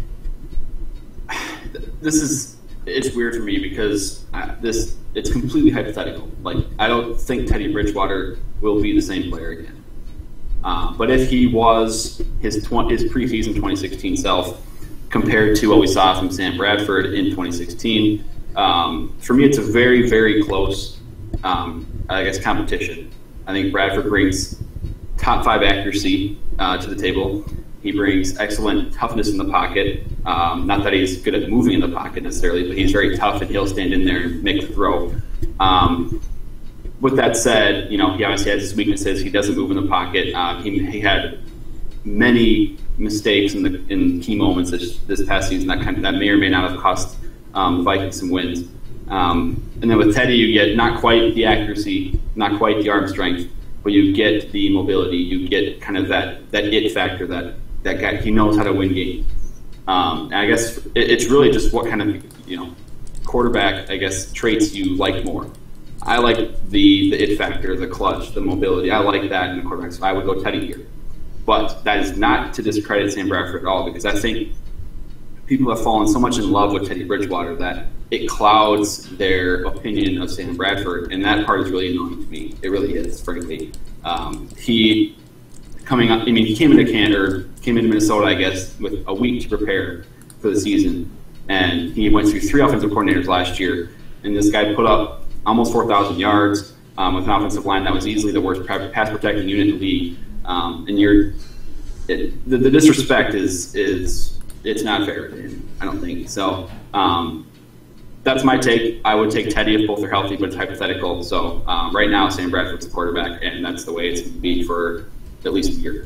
this is, it's weird for me because I, this, it's completely hypothetical. Like, I don't think Teddy Bridgewater will be the same player again. Uh, but if he was his tw- his preseason twenty sixteen self compared to what we saw from Sam Bradford in twenty sixteen, um, for me it's a very, very close, um, I guess, competition. I think Bradford brings top five accuracy uh, to the table. He brings excellent toughness in the pocket. Um, not that he's good at moving in the pocket necessarily, but he's very tough and he'll stand in there and make the throw. Um, with that said, you know, he obviously has his weaknesses. He doesn't move in the pocket. Uh, he, he had many mistakes in the in key moments this, this past season that kind of, that may or may not have cost um, the Vikings some wins. Um, and then with Teddy, you get not quite the accuracy, not quite the arm strength, but you get the mobility, you get kind of that, that it factor, that, that guy, he knows how to win games. Um, and I guess it, it's really just what kind of, you know, quarterback, I guess, traits you like more. I like the, the it factor, the clutch, the mobility. I like that in the quarterback, so I would go Teddy here. But that is not to discredit Sam Bradford at all, because I think people have fallen so much in love with Teddy Bridgewater that it clouds their opinion of Sam Bradford, and that part is really annoying to me. It really is, frankly. Um, he coming up. I mean, he came into Canada, came into Minnesota, I guess, with a week to prepare for the season, and he went through three offensive coordinators last year, and this guy put up almost four thousand yards um, with an offensive line that was easily the worst pass protecting unit in the league. Um, and you're it, the, the disrespect is is it's not fair to him. I don't think so. Um, That's my take. I would take Teddy if both are healthy, but it's hypothetical. So um, right now, Sam Bradford's the quarterback, and that's the way it's going to be for at least a year.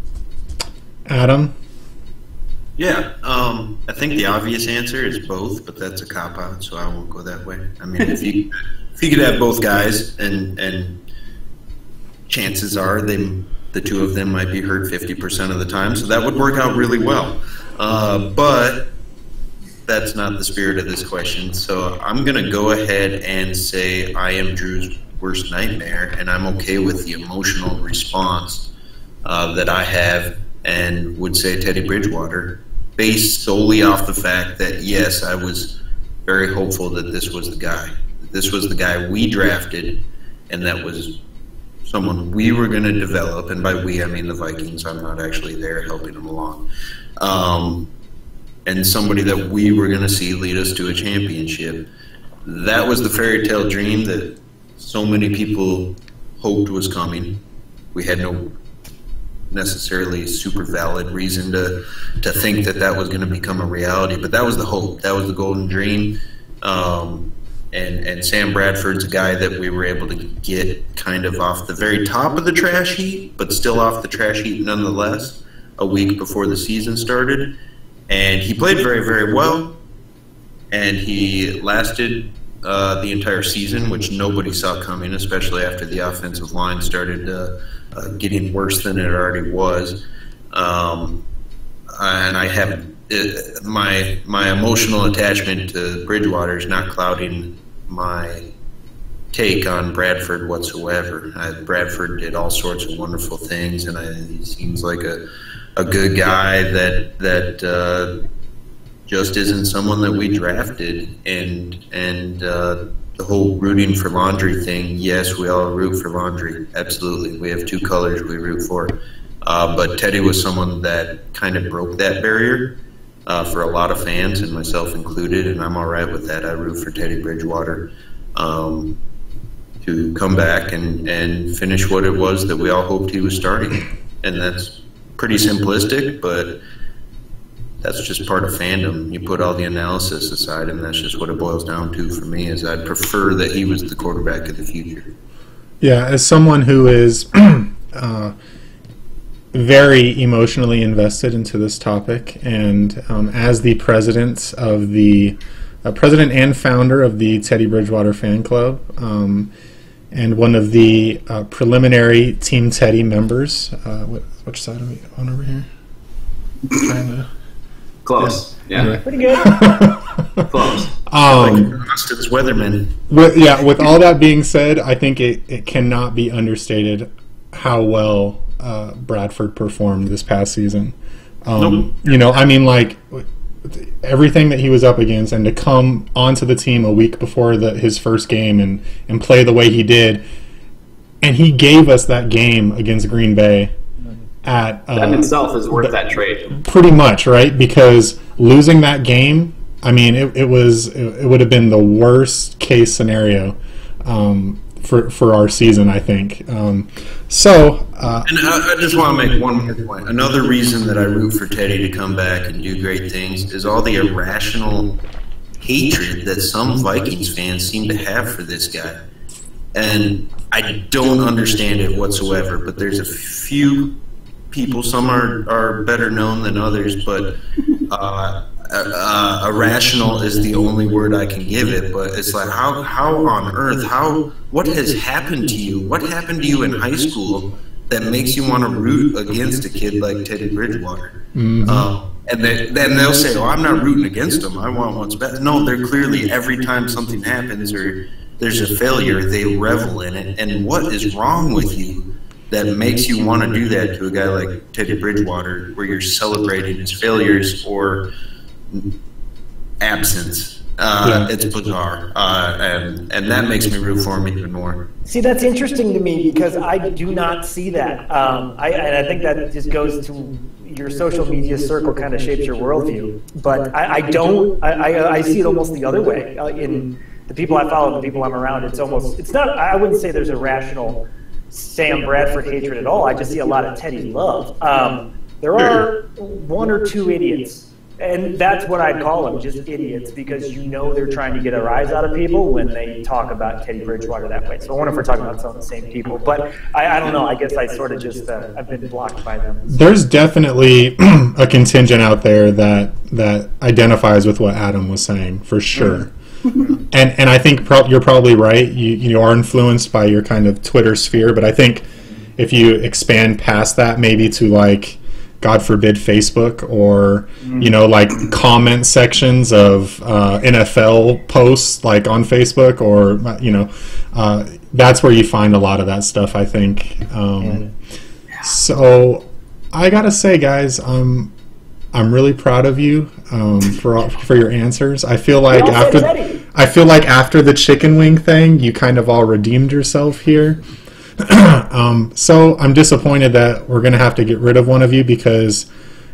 Adam? Yeah, um, I think the obvious answer is both, but that's a cop-out, so I won't go that way. I mean, if you if you could have both guys, and and chances are they the two of them might be hurt fifty percent of the time, so that would work out really well. Uh, but that's not the spirit of this question. So I'm going to go ahead and say I am Drew's worst nightmare, and I'm okay with the emotional response uh, that I have, and would say Teddy Bridgewater, based solely off the fact that, yes, I was very hopeful that this was the guy. This was the guy we drafted, and that was someone we were going to develop, and by we I mean the Vikings. I'm not actually there helping them along. Um, and somebody that we were going to see lead us to a championship. That was the fairy tale dream that so many people hoped was coming. We had no necessarily super valid reason to to think that that was going to become a reality, but that was the hope. That was the golden dream. Um, and and Sam Bradford's a guy that we were able to get kind of off the very top of the trash heap, but still off the trash heap nonetheless, a week before the season started. And he played very, very well, and he lasted uh, the entire season, which nobody saw coming, especially after the offensive line started uh, uh, getting worse than it already was. Um, and I have uh, my my emotional attachment to Bridgewater is not clouding my take on Bradford whatsoever. I, Bradford did all sorts of wonderful things, and I, he seems like a a good guy that that uh, just isn't someone that we drafted. And and uh, the whole rooting for Laundry thing, yes, we all root for Laundry, absolutely. We have two colors we root for. Uh, but Teddy was someone that kind of broke that barrier uh, for a lot of fans, and myself included, and I'm all right with that. I root for Teddy Bridgewater um, to come back and, and finish what it was that we all hoped he was starting. And that's pretty simplistic, but that's just part of fandom. You put all the analysis aside, and that's just what it boils down to for me, is I'd prefer that he was the quarterback of the future. Yeah, as someone who is uh, very emotionally invested into this topic, and um, as the president of the uh, president and founder of the Teddy Bridgewater fan club, um, and one of the uh, preliminary Team Teddy members. Uh, what, which side are we on over here? Trying to Close. Yeah. Anyway. Pretty good. Close. Um, like Austin's weatherman. with, yeah, with all that being said, I think it, it cannot be understated how well uh, Bradford performed this past season. Um, nope. You know, I mean, like, everything that he was up against, and to come onto the team a week before the, his first game and, and play the way he did, and he gave us that game against Green Bay. At, uh, that in itself is worth that trade. Pretty much, right? Because losing that game, I mean, it, it was it, it would have been the worst case scenario um, for for our season, I think. Um, so, uh, and I, I just want to make one more point. Another reason that I root for Teddy to come back and do great things is all the irrational hatred that some Vikings fans seem to have for this guy, and I don't understand it whatsoever. But there's a few people, some are, are better known than others, but uh, uh, irrational is the only word I can give it. But it's like, how how on earth, how what has happened to you? What happened to you in high school that makes you want to root against a kid like Teddy Bridgewater? Mm-hmm. uh, and they, then they'll say, oh, I'm not rooting against him. I want what's better. No, they're clearly, every time something happens or there's a failure, they revel in it. And what is wrong with you that makes you want to do that to a guy like Teddy Bridgewater, where you're celebrating his failures or absence? Uh, yeah. It's bizarre, uh, and and that makes me root for him even more. See, that's interesting to me because I do not see that. Um, I, and I think that just goes to your social media circle kind of shapes your worldview. But I, I don't. I, I, I see it almost the other way. Uh, in the people I follow, the people I'm around, it's almost. It's not. I wouldn't say there's a rational Sam Bradford hatred at all. I just see a lot of Teddy love. Um, there are one or two idiots, and that's what I'd call them, just idiots, because you know they're trying to get a rise out of people when they talk about Teddy Bridgewater that way. So I wonder if we're talking about some of the same people. But I, I don't know. I guess I sort of just, uh, I've been blocked by them. There's definitely a contingent out there that, that identifies with what Adam was saying, for sure. Mm-hmm. And and I think pro- you're probably right. You you are influenced by your kind of Twitter sphere, but I think if you expand past that, maybe to like, God forbid, Facebook, or you know, like comment sections of uh, N F L posts, like on Facebook, or you know, uh, that's where you find a lot of that stuff, I think. Um, so I gotta say, guys, um. I'm really proud of you um, for for your answers. I feel like after I feel like after the chicken wing thing, you kind of all redeemed yourself here. um, so I'm disappointed that we're going to have to get rid of one of you because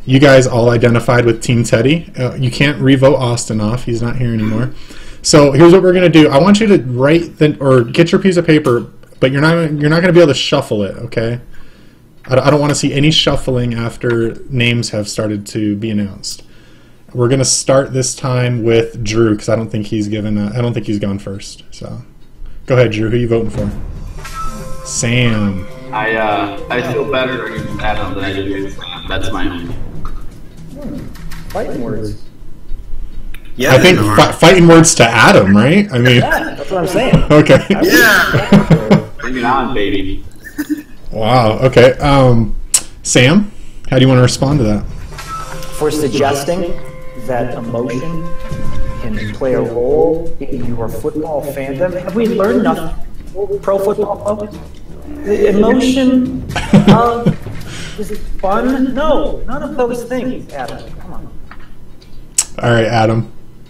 You guys all identified with Team Teddy. Uh, you can't revote Austin off. He's not here anymore. So here's what we're going to do. I want you to write the, or get your piece of paper, but you're not you're not going to be able to shuffle it, okay? I, I don't want to see any shuffling after names have started to be announced. We're going to start this time with Drew because I don't think he's given a, I don't think he's gone first. So go ahead, Drew. Who are you voting for? Sam. I uh, I feel better against Adam than I did against Sam. That's my own. Fighting words. Yeah, I think fi fighting words to Adam, right? I mean, yeah, that's what I'm saying. Okay. Yeah. Bring it on, baby. Wow. Okay. Um, Sam, how do you want to respond to that? For suggesting that emotion can play a role in your football fandom, have we learned nothing? Pro football folks? The emotion of is fun? No, none of those things, Adam. Come on. All right, Adam.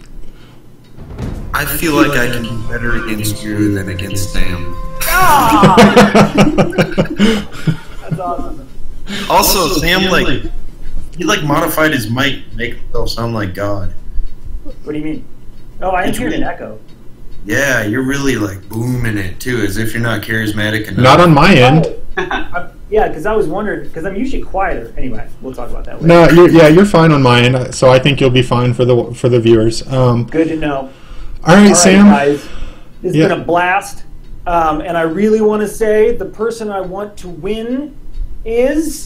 I feel like I can do better against Drew than against Sam. That's awesome. Also, Sam, like, he like modified his mic to make himself sound like God. What do you mean? Oh, I am hearing an echo. Yeah, you're really like booming it too, as if you're not charismatic enough. Not on my end. Oh, yeah, because I was wondering, because I'm usually quieter. Anyway, we'll talk about that later. No, you're, yeah, you're fine on my end. So I think you'll be fine for the for the viewers. Um, Good to know. All right, All right, Sam. guys, it's Yeah. been a blast, um, and I really want to say the person I want to win is.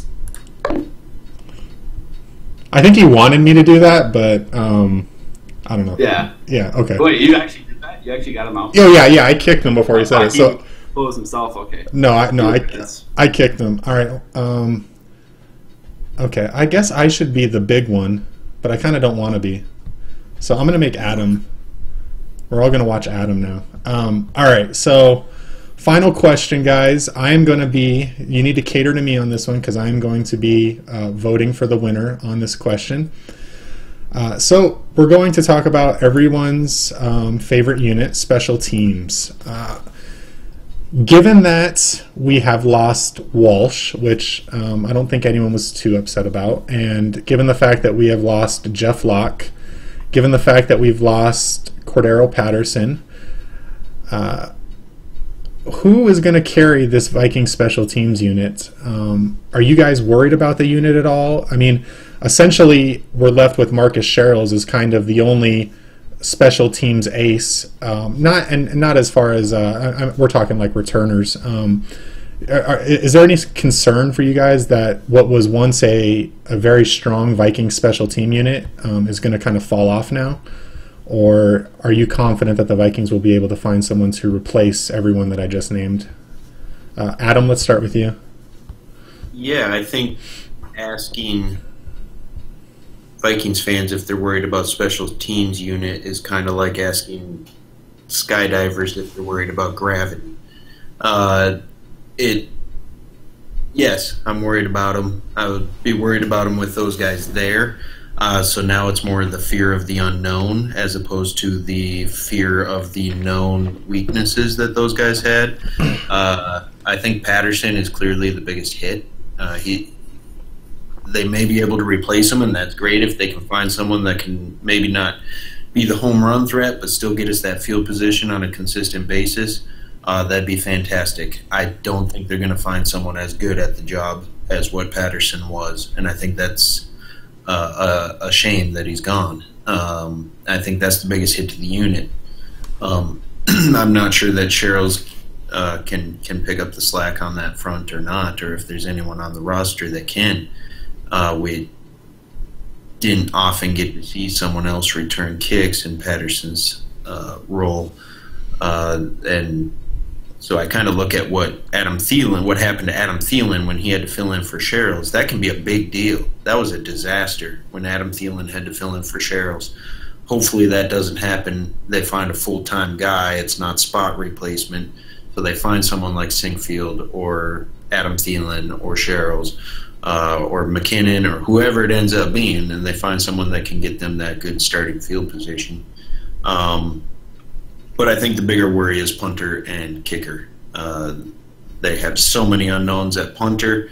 I think he wanted me to do that, but um, I don't know. Yeah. Yeah. Okay. Wait, you actually did that? You actually got him out? Oh yeah, yeah. I kicked him before he said it. So Close himself. Okay. no, I no, I Yes. I kicked him. All right. Um. Okay. I guess I should be the big one, but I kind of don't want to be. So I'm gonna make Adam. We're all gonna watch Adam now. Um. All right. So. Final question, guys. I am going to be, you need to cater to me on this one because I am going to be uh, voting for the winner on this question. Uh, so we're going to talk about everyone's um, favorite unit, special teams. Uh, given that we have lost Walsh, which um, I don't think anyone was too upset about, and given the fact that we have lost Jeff Locke, given the fact that we've lost Cordarrelle Patterson, uh, who is going to carry this Viking special teams unit? Um, are you guys worried about the unit at all? I mean, essentially, we're left with Marcus Sherels as kind of the only special teams ace. Um, not and not as far as uh, I, I, we're talking like returners. Um, are, are, is there any concern for you guys that what was once a a very strong Viking special team unit um, is going to kind of fall off now? Or are you confident that the Vikings will be able to find someone to replace everyone that I just named? Uh, Adam, let's start with you. Yeah, I think asking Vikings fans if they're worried about special teams unit is kind of like asking skydivers if they're worried about gravity. Uh, it, yes, I'm worried about them. I would be worried about them with those guys there. Uh, so now it's more the fear of the unknown as opposed to the fear of the known weaknesses that those guys had. Uh, I think Patterson is clearly the biggest hit. Uh, he, they may be able to replace him, and that's great if they can find someone that can maybe not be the home run threat, but still get us that field position on a consistent basis. Uh, that'd be fantastic. I don't think they're going to find someone as good at the job as what Patterson was, and I think that's Uh, a, a shame that he's gone. Um, I think that's the biggest hit to the unit. Um, I'm not sure that Sherels uh, can can pick up the slack on that front or not, or if there's anyone on the roster that can. Uh, we didn't often get to see someone else return kicks in Patterson's uh, role, uh, and so I kind of look at what Adam Thielen, what happened to Adam Thielen when he had to fill in for Sherels. That can be a big deal. That was a disaster when Adam Thielen had to fill in for Sherels. Hopefully that doesn't happen. They find a full-time guy. It's not spot replacement. So they find someone like Sinkfield or Adam Thielen or Sherels uh, or McKinnon or whoever it ends up being, and they find someone that can get them that good starting field position. Um, But I think the bigger worry is punter and kicker. Uh, they have so many unknowns at punter.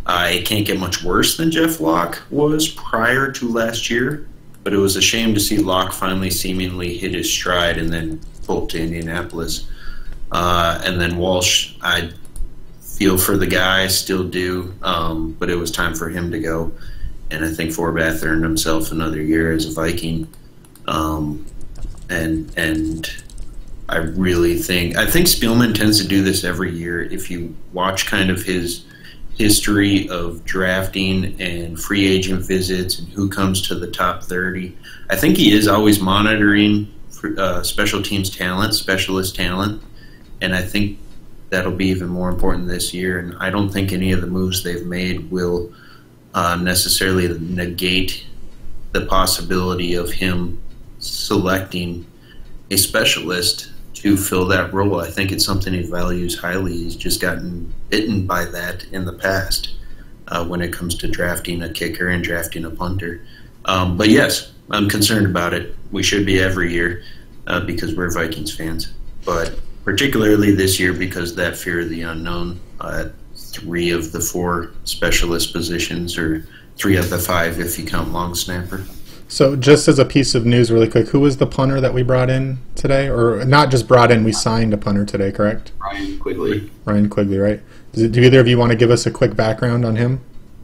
Uh, it can't get much worse than Jeff Locke was prior to last year, but it was a shame to see Locke finally seemingly hit his stride and then bolt to Indianapolis. Uh, and then Walsh, I feel for the guy, still do, um, but it was time for him to go. And I think Forbath earned himself another year as a Viking. Um, and and I really think, I think Spielman tends to do this every year. If you watch kind of his history of drafting and free agent visits and who comes to the top thirty, I think he is always monitoring for, uh, special teams talent, specialist talent, and I think that'll be even more important this year. And I don't think any of the moves they've made will uh, necessarily negate the possibility of him selecting a specialist to fill that role. I think it's something he values highly. He's just gotten bitten by that in the past uh, when it comes to drafting a kicker and drafting a punter. Um, but yes, I'm concerned about it. We should be every year uh, because we're Vikings fans. But particularly this year because that fear of the unknown. Uh, three of the four specialist positions, or three of the five if you count long snapper. So just as a piece of news really quick, who was the punter that we brought in today? Or not just brought in, we signed a punter today, correct? Ryan Quigley. Ryan Quigley, right. Does it, do either of you want to give us a quick background on him?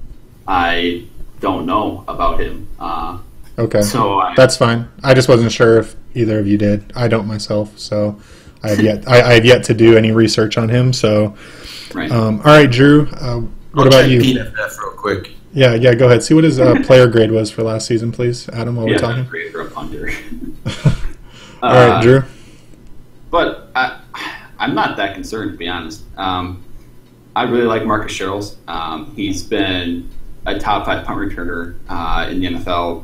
I don't know about him. Uh, okay, so I, that's fine. I just wasn't sure if either of you did. I don't myself, so I have yet I, I have yet to do any research on him. So, right. Um, all right, Drew, uh, what I'll about check you? P F F real quick. Yeah, yeah, go ahead. See what his uh, player grade was for last season, please, Adam, while yeah, we're talking. Great for a punter. All right, uh, Drew. But I, I'm not that concerned, to be honest. Um, I really like Marcus Sherels. Um, he's been a top five punt returner uh, in the N F L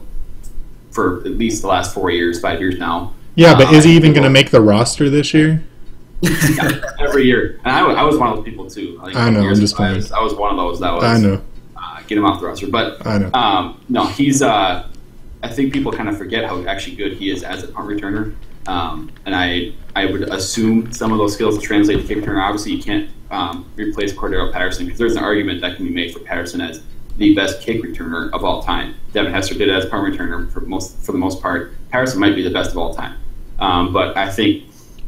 for at least the last four years, five years now. Yeah, but uh, is he even going to make the roster this year? Yeah, every year. And I, I was one of those people, too. I, think I know, I'm just I was, I was one of those that was... I know. Uh, get him off the roster. But, I know. Um, no, he's... Uh, I think people kind of forget how actually good he is as a punt returner. Um, and I I would assume some of those skills will translate to kick returner. Obviously, you can't um, replace Cordarrelle Patterson because there's an argument that can be made for Patterson as the best kick returner of all time. Devin Hester did it as punt returner for most for the most part. Patterson might be the best of all time. Um, but I think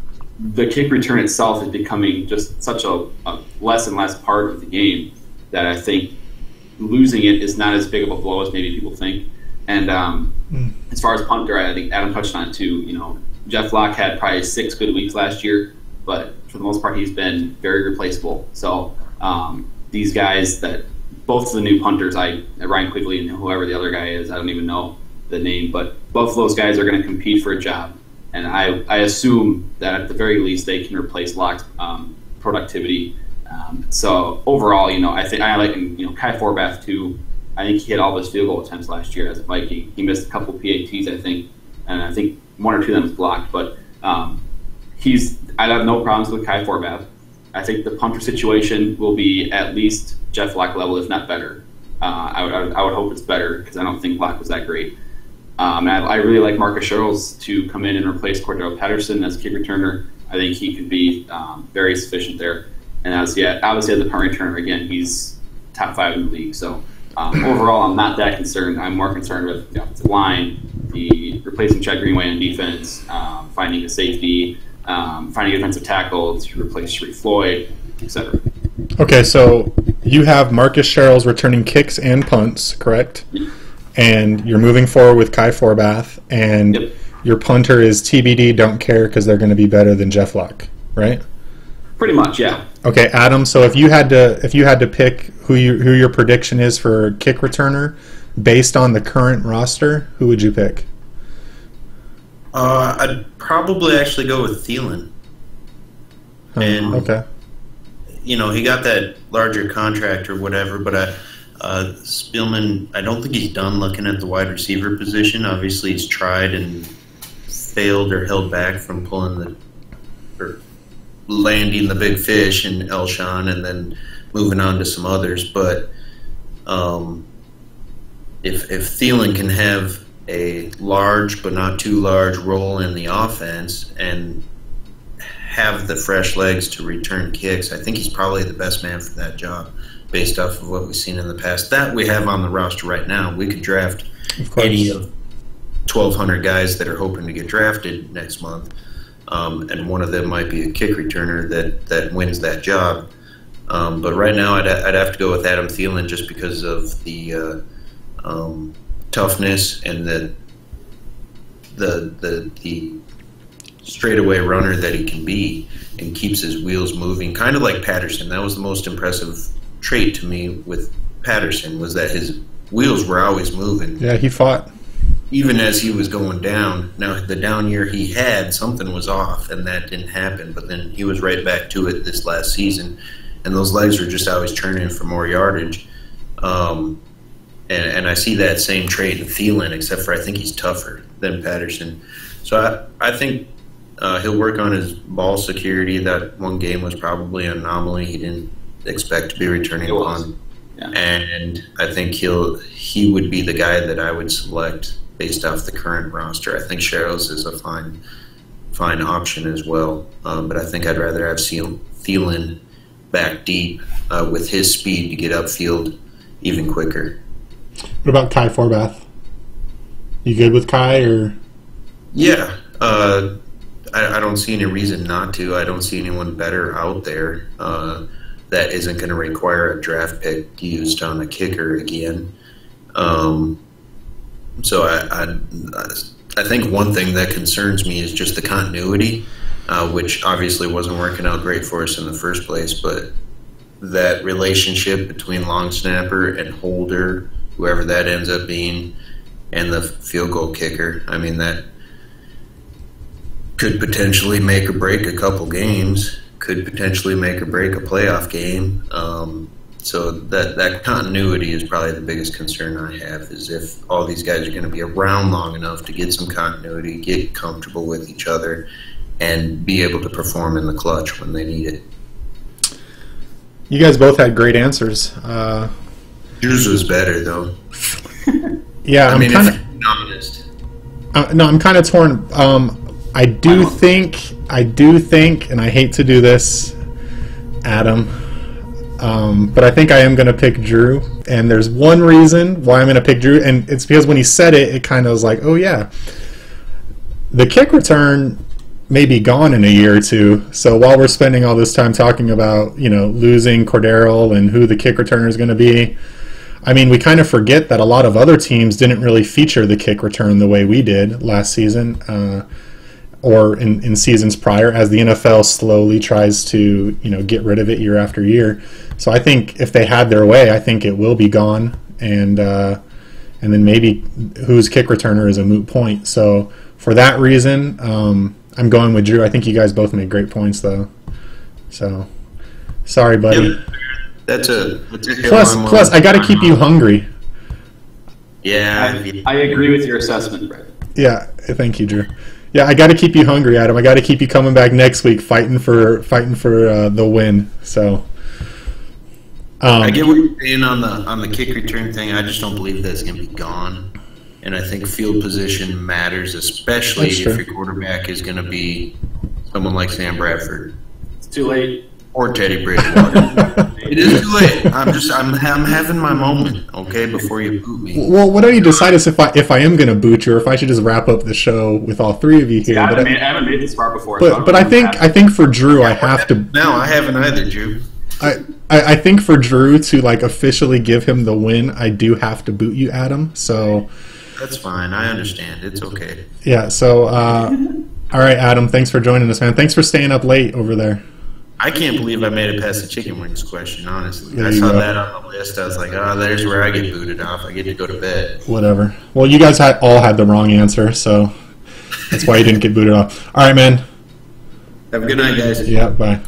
the kick return itself is becoming just such a, a less and less part of the game that I think losing it is not as big of a blow as maybe people think. And um, mm. as far as punter, I think Adam touched on it too. You know, Jeff Locke had probably six good weeks last year, but for the most part, he's been very replaceable. So um, these guys that both of the new punters, I Ryan Quigley and whoever the other guy is, I don't even know the name, but both of those guys are going to compete for a job. And I, I assume that at the very least they can replace Locke's um, productivity. Um, so overall, you know, I think I like you know Kai Forbath too. I think he hit all of his field goal attempts last year as a Viking. He missed a couple P A Ts, I think, and I think one or two of them was blocked. But um, he's I have no problems with Kai Forbath. I think the punter situation will be at least Jeff Locke level, if not better. Uh, I, would, I would hope it's better because I don't think Locke was that great. Um, and I, I really like Marcus Sherels to come in and replace Cordarrelle Patterson as kick returner. I think he could be um, very sufficient there. And as yeah, obviously as a punt returner, again, he's top five in the league. So um, overall, I'm not that concerned. I'm more concerned with the offensive line, the replacing Chad Greenway on defense, um, finding a safety, um, finding a defensive tackle to replace Sharif Floyd, et cetera. Okay, so you have Marcus Sherels returning kicks and punts, correct? Yeah. And you're moving forward with Kai Forbath, and Yep. your punter is T B D, don't care, because they're going to be better than Jeff Locke, right? Pretty much, yeah. Okay, Adam. So if you had to, if you had to pick who you who your prediction is for kick returner, based on the current roster, who would you pick? Uh, I'd probably actually go with Thielen. Oh, and okay. You know, he got that larger contract or whatever, but I. Uh, Spielman, I don't think he's done looking at the wide receiver position. Obviously, he's tried and failed or held back from pulling the or landing the big fish in Elshon and then moving on to some others. But um, if if Thielen can have a large but not too large role in the offense and have the fresh legs to return kicks, I think he's probably the best man for that job. based off of what we've seen in the past. That we have on the roster right now. We could draft any of twelve hundred guys that are hoping to get drafted next month, um, and one of them might be a kick returner that, that wins that job. Um, but right now, I'd, I'd have to go with Adam Thielen just because of the uh, um, toughness and the the the the straightaway runner that he can be, and keeps his wheels moving, kind of like Patterson. That was the most impressive trait to me with Patterson, was that his wheels were always moving. Yeah, he fought. Even as he was going down. Now, the down year he had, something was off, and that didn't happen. But then he was right back to it this last season, and those legs were just always churning for more yardage. Um, and, and I see that same trait in Thielen, except for I think he's tougher than Patterson. So I, I think uh, he'll work on his ball security. That one game was probably an anomaly. He didn't expect to be returning on. Yeah. And I think he'll he would be the guy that I would select based off the current roster. I think Sherels is a fine fine option as well. Um, but I think I'd rather have Thielen back deep uh, with his speed to get upfield even quicker. What about Kai Forbath? You good with Kai? Or Yeah. Uh, I, I don't see any reason not to. I don't see anyone better out there uh, that isn't going to require a draft pick used on a kicker again. Um, so I, I, I think one thing that concerns me is just the continuity, uh, which obviously wasn't working out great for us in the first place, but that relationship between long snapper and holder, whoever that ends up being, and the field goal kicker, I mean, that could potentially make or break a couple games, could potentially make or break a playoff game. Um, so that that continuity is probably the biggest concern I have, is if all these guys are going to be around long enough to get some continuity, get comfortable with each other, and be able to perform in the clutch when they need it. You guys both had great answers. Uh, Yours was better, though. Yeah, I I'm mean, kind if you're honest. Uh, no, I'm kind of torn. Um, I do think, I do think, and I hate to do this, Adam, um, but I think I am going to pick Drew. And there's one reason why I'm going to pick Drew, and it's because when he said it, it kind of was like, oh yeah, the kick return may be gone in a year or two. So while we're spending all this time talking about, you know, losing Cordarrelle and who the kick returner is going to be, I mean, we kind of forget that a lot of other teams didn't really feature the kick return the way we did last season, uh, or in, in seasons prior, as the N F L slowly tries to, you know, get rid of it year after year. So I think if they had their way, I think it will be gone, and uh, and then maybe whose kick returner is a moot point. So for that reason, um, I'm going with Drew. I think you guys both made great points, though. So sorry, buddy. Yeah, that's a, that's a plus. Plus, I got to keep you hungry. Yeah, I, I agree with your assessment, Brett. Yeah, thank you, Drew. Yeah, I got to keep you hungry, Adam. I got to keep you coming back next week, fighting for fighting for uh, the win. So, um, I get what you're saying on the on the kick return thing. I just don't believe that's going to be gone, and I think field position matters, especially if your quarterback is going to be someone like Sam Bradford. It's too late. Or Teddy Bridgewater. It is too late. I'm just I'm I'm having my moment, okay, before you boot me. Well, what do you decide is if I if I am going to boot you, or if I should just wrap up the show with all three of you here? Yeah, I, haven't but made, I haven't made this far before. But but I think I think for Drew, I have to. No, I haven't either, Drew. I, I I think for Drew to like officially give him the win, I do have to boot you, Adam. So that's fine. I understand. It's okay. Yeah. So uh, all right, Adam. Thanks for joining us, man. Thanks for staying up late over there. I can't believe I made it past the chicken wings question, honestly. There I you saw go. that on the list. I was like, oh, there's where I get booted off. I get to go to bed. Whatever. Well, you guys had, all had the wrong answer, so that's why you didn't get booted off. All right, man. Have a good night, guys. Yeah, bye.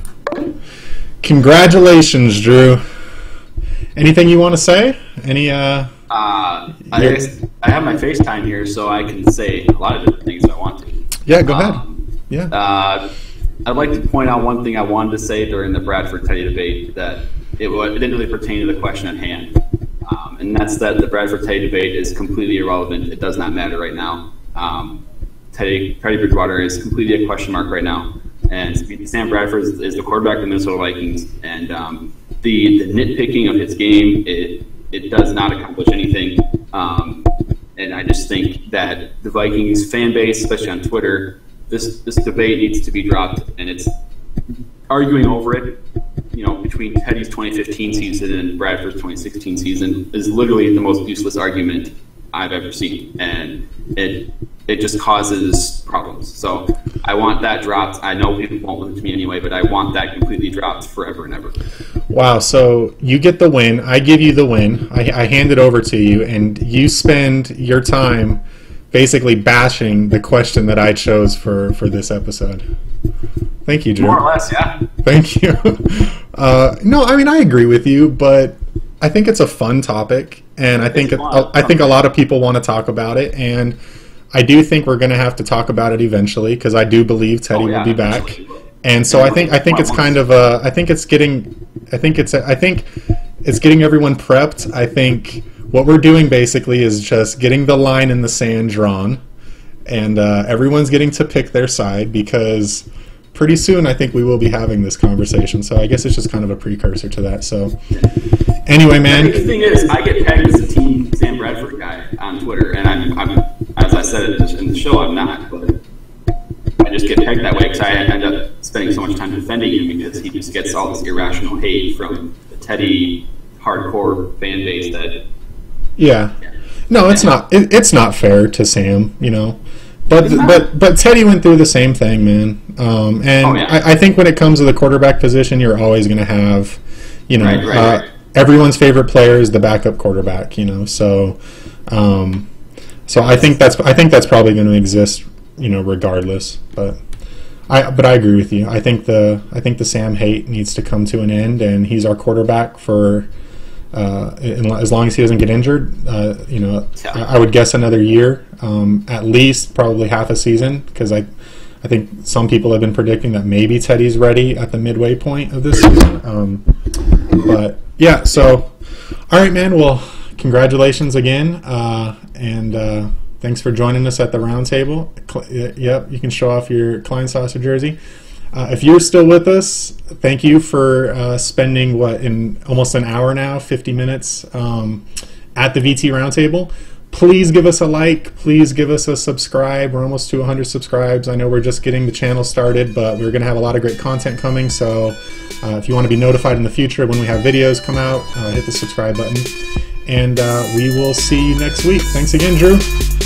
Congratulations, Drew. Anything you want to say? Any, uh... Uh, I, I have my FaceTime here, so I can say a lot of different things if I want to. Yeah, go um, ahead. Yeah. Uh, I'd like to point out one thing I wanted to say during the Bradford-Teddy debate, that it, it didn't really pertain to the question at hand. Um, and that's that the Bradford-Teddy debate is completely irrelevant. It does not matter right now. Um, Teddy, Teddy Bridgewater is completely a question mark right now. And Sam Bradford is, is the quarterback of the Minnesota Vikings. And um, the, the nitpicking of his game, it it does not accomplish anything. Um, and I just think that the Vikings fan base, especially on Twitter, this this debate needs to be dropped, and it's arguing over it, you know, between Teddy's twenty fifteen season and Bradford's twenty sixteen season is literally the most useless argument I've ever seen, and it it just causes problems. So I want that dropped. I know people won't listen to me anyway, but I want that completely dropped forever and ever. Wow, so you get the win. I give you the win. I, I hand it over to you, and you spend your time basically bashing the question that I chose for, for this episode. Thank you, Drew. More or less, yeah. Thank you. Uh, no, I mean, I agree with you, but I think it's a fun topic, and I think It's it, fun. I think a lot of people want to talk about it, and I do think we're going to have to talk about it eventually, because I do believe Teddy Oh, yeah, will be back. eventually. And so I think I think it's kind of a I think it's getting I think it's I think it's getting everyone prepped. I think what we're doing basically is just getting the line in the sand drawn, and uh, everyone's getting to pick their side, because pretty soon I think we will be having this conversation. So I guess it's just kind of a precursor to that. So anyway, man. The thing is, I get pegged as a Team Sam Bradford guy on Twitter, and I'm, I'm as I said in the show, I'm not, but I just get pegged that way because I end up spending so much time defending him because he just gets all this irrational hate from the Teddy hardcore fan base that. Yeah. No, it's not. It, it's not fair to Sam, you know. But but but Teddy went through the same thing, man. Um, and Oh, yeah. I, I think when it comes to the quarterback position, you're always going to have, you know, Right, right, uh, right. everyone's favorite player is the backup quarterback, you know. So, um, so I think that's I think that's probably going to exist, you know, regardless. But I but I agree with you. I think the I think the Sam hate needs to come to an end, and he's our quarterback for. Uh, as long as he doesn't get injured, uh, you know, I, I would guess another year, um, at least probably half a season, because I, I think some people have been predicting that maybe Teddy's ready at the midway point of this season. Um, but yeah, so all right, man. Well, congratulations again, uh, and uh, thanks for joining us at the Roundtable. Cl- yep, you can show off your Klein Saucer jersey. Uh, if you're still with us, thank you for uh, spending, what, in almost an hour now, fifty minutes um, at the V T Roundtable. Please give us a like. Please give us a subscribe. We're almost to one hundred subscribes. I know we're just getting the channel started, but we're going to have a lot of great content coming. So uh, if you want to be notified in the future when we have videos come out, uh, hit the subscribe button. And uh, we will see you next week. Thanks again, Drew.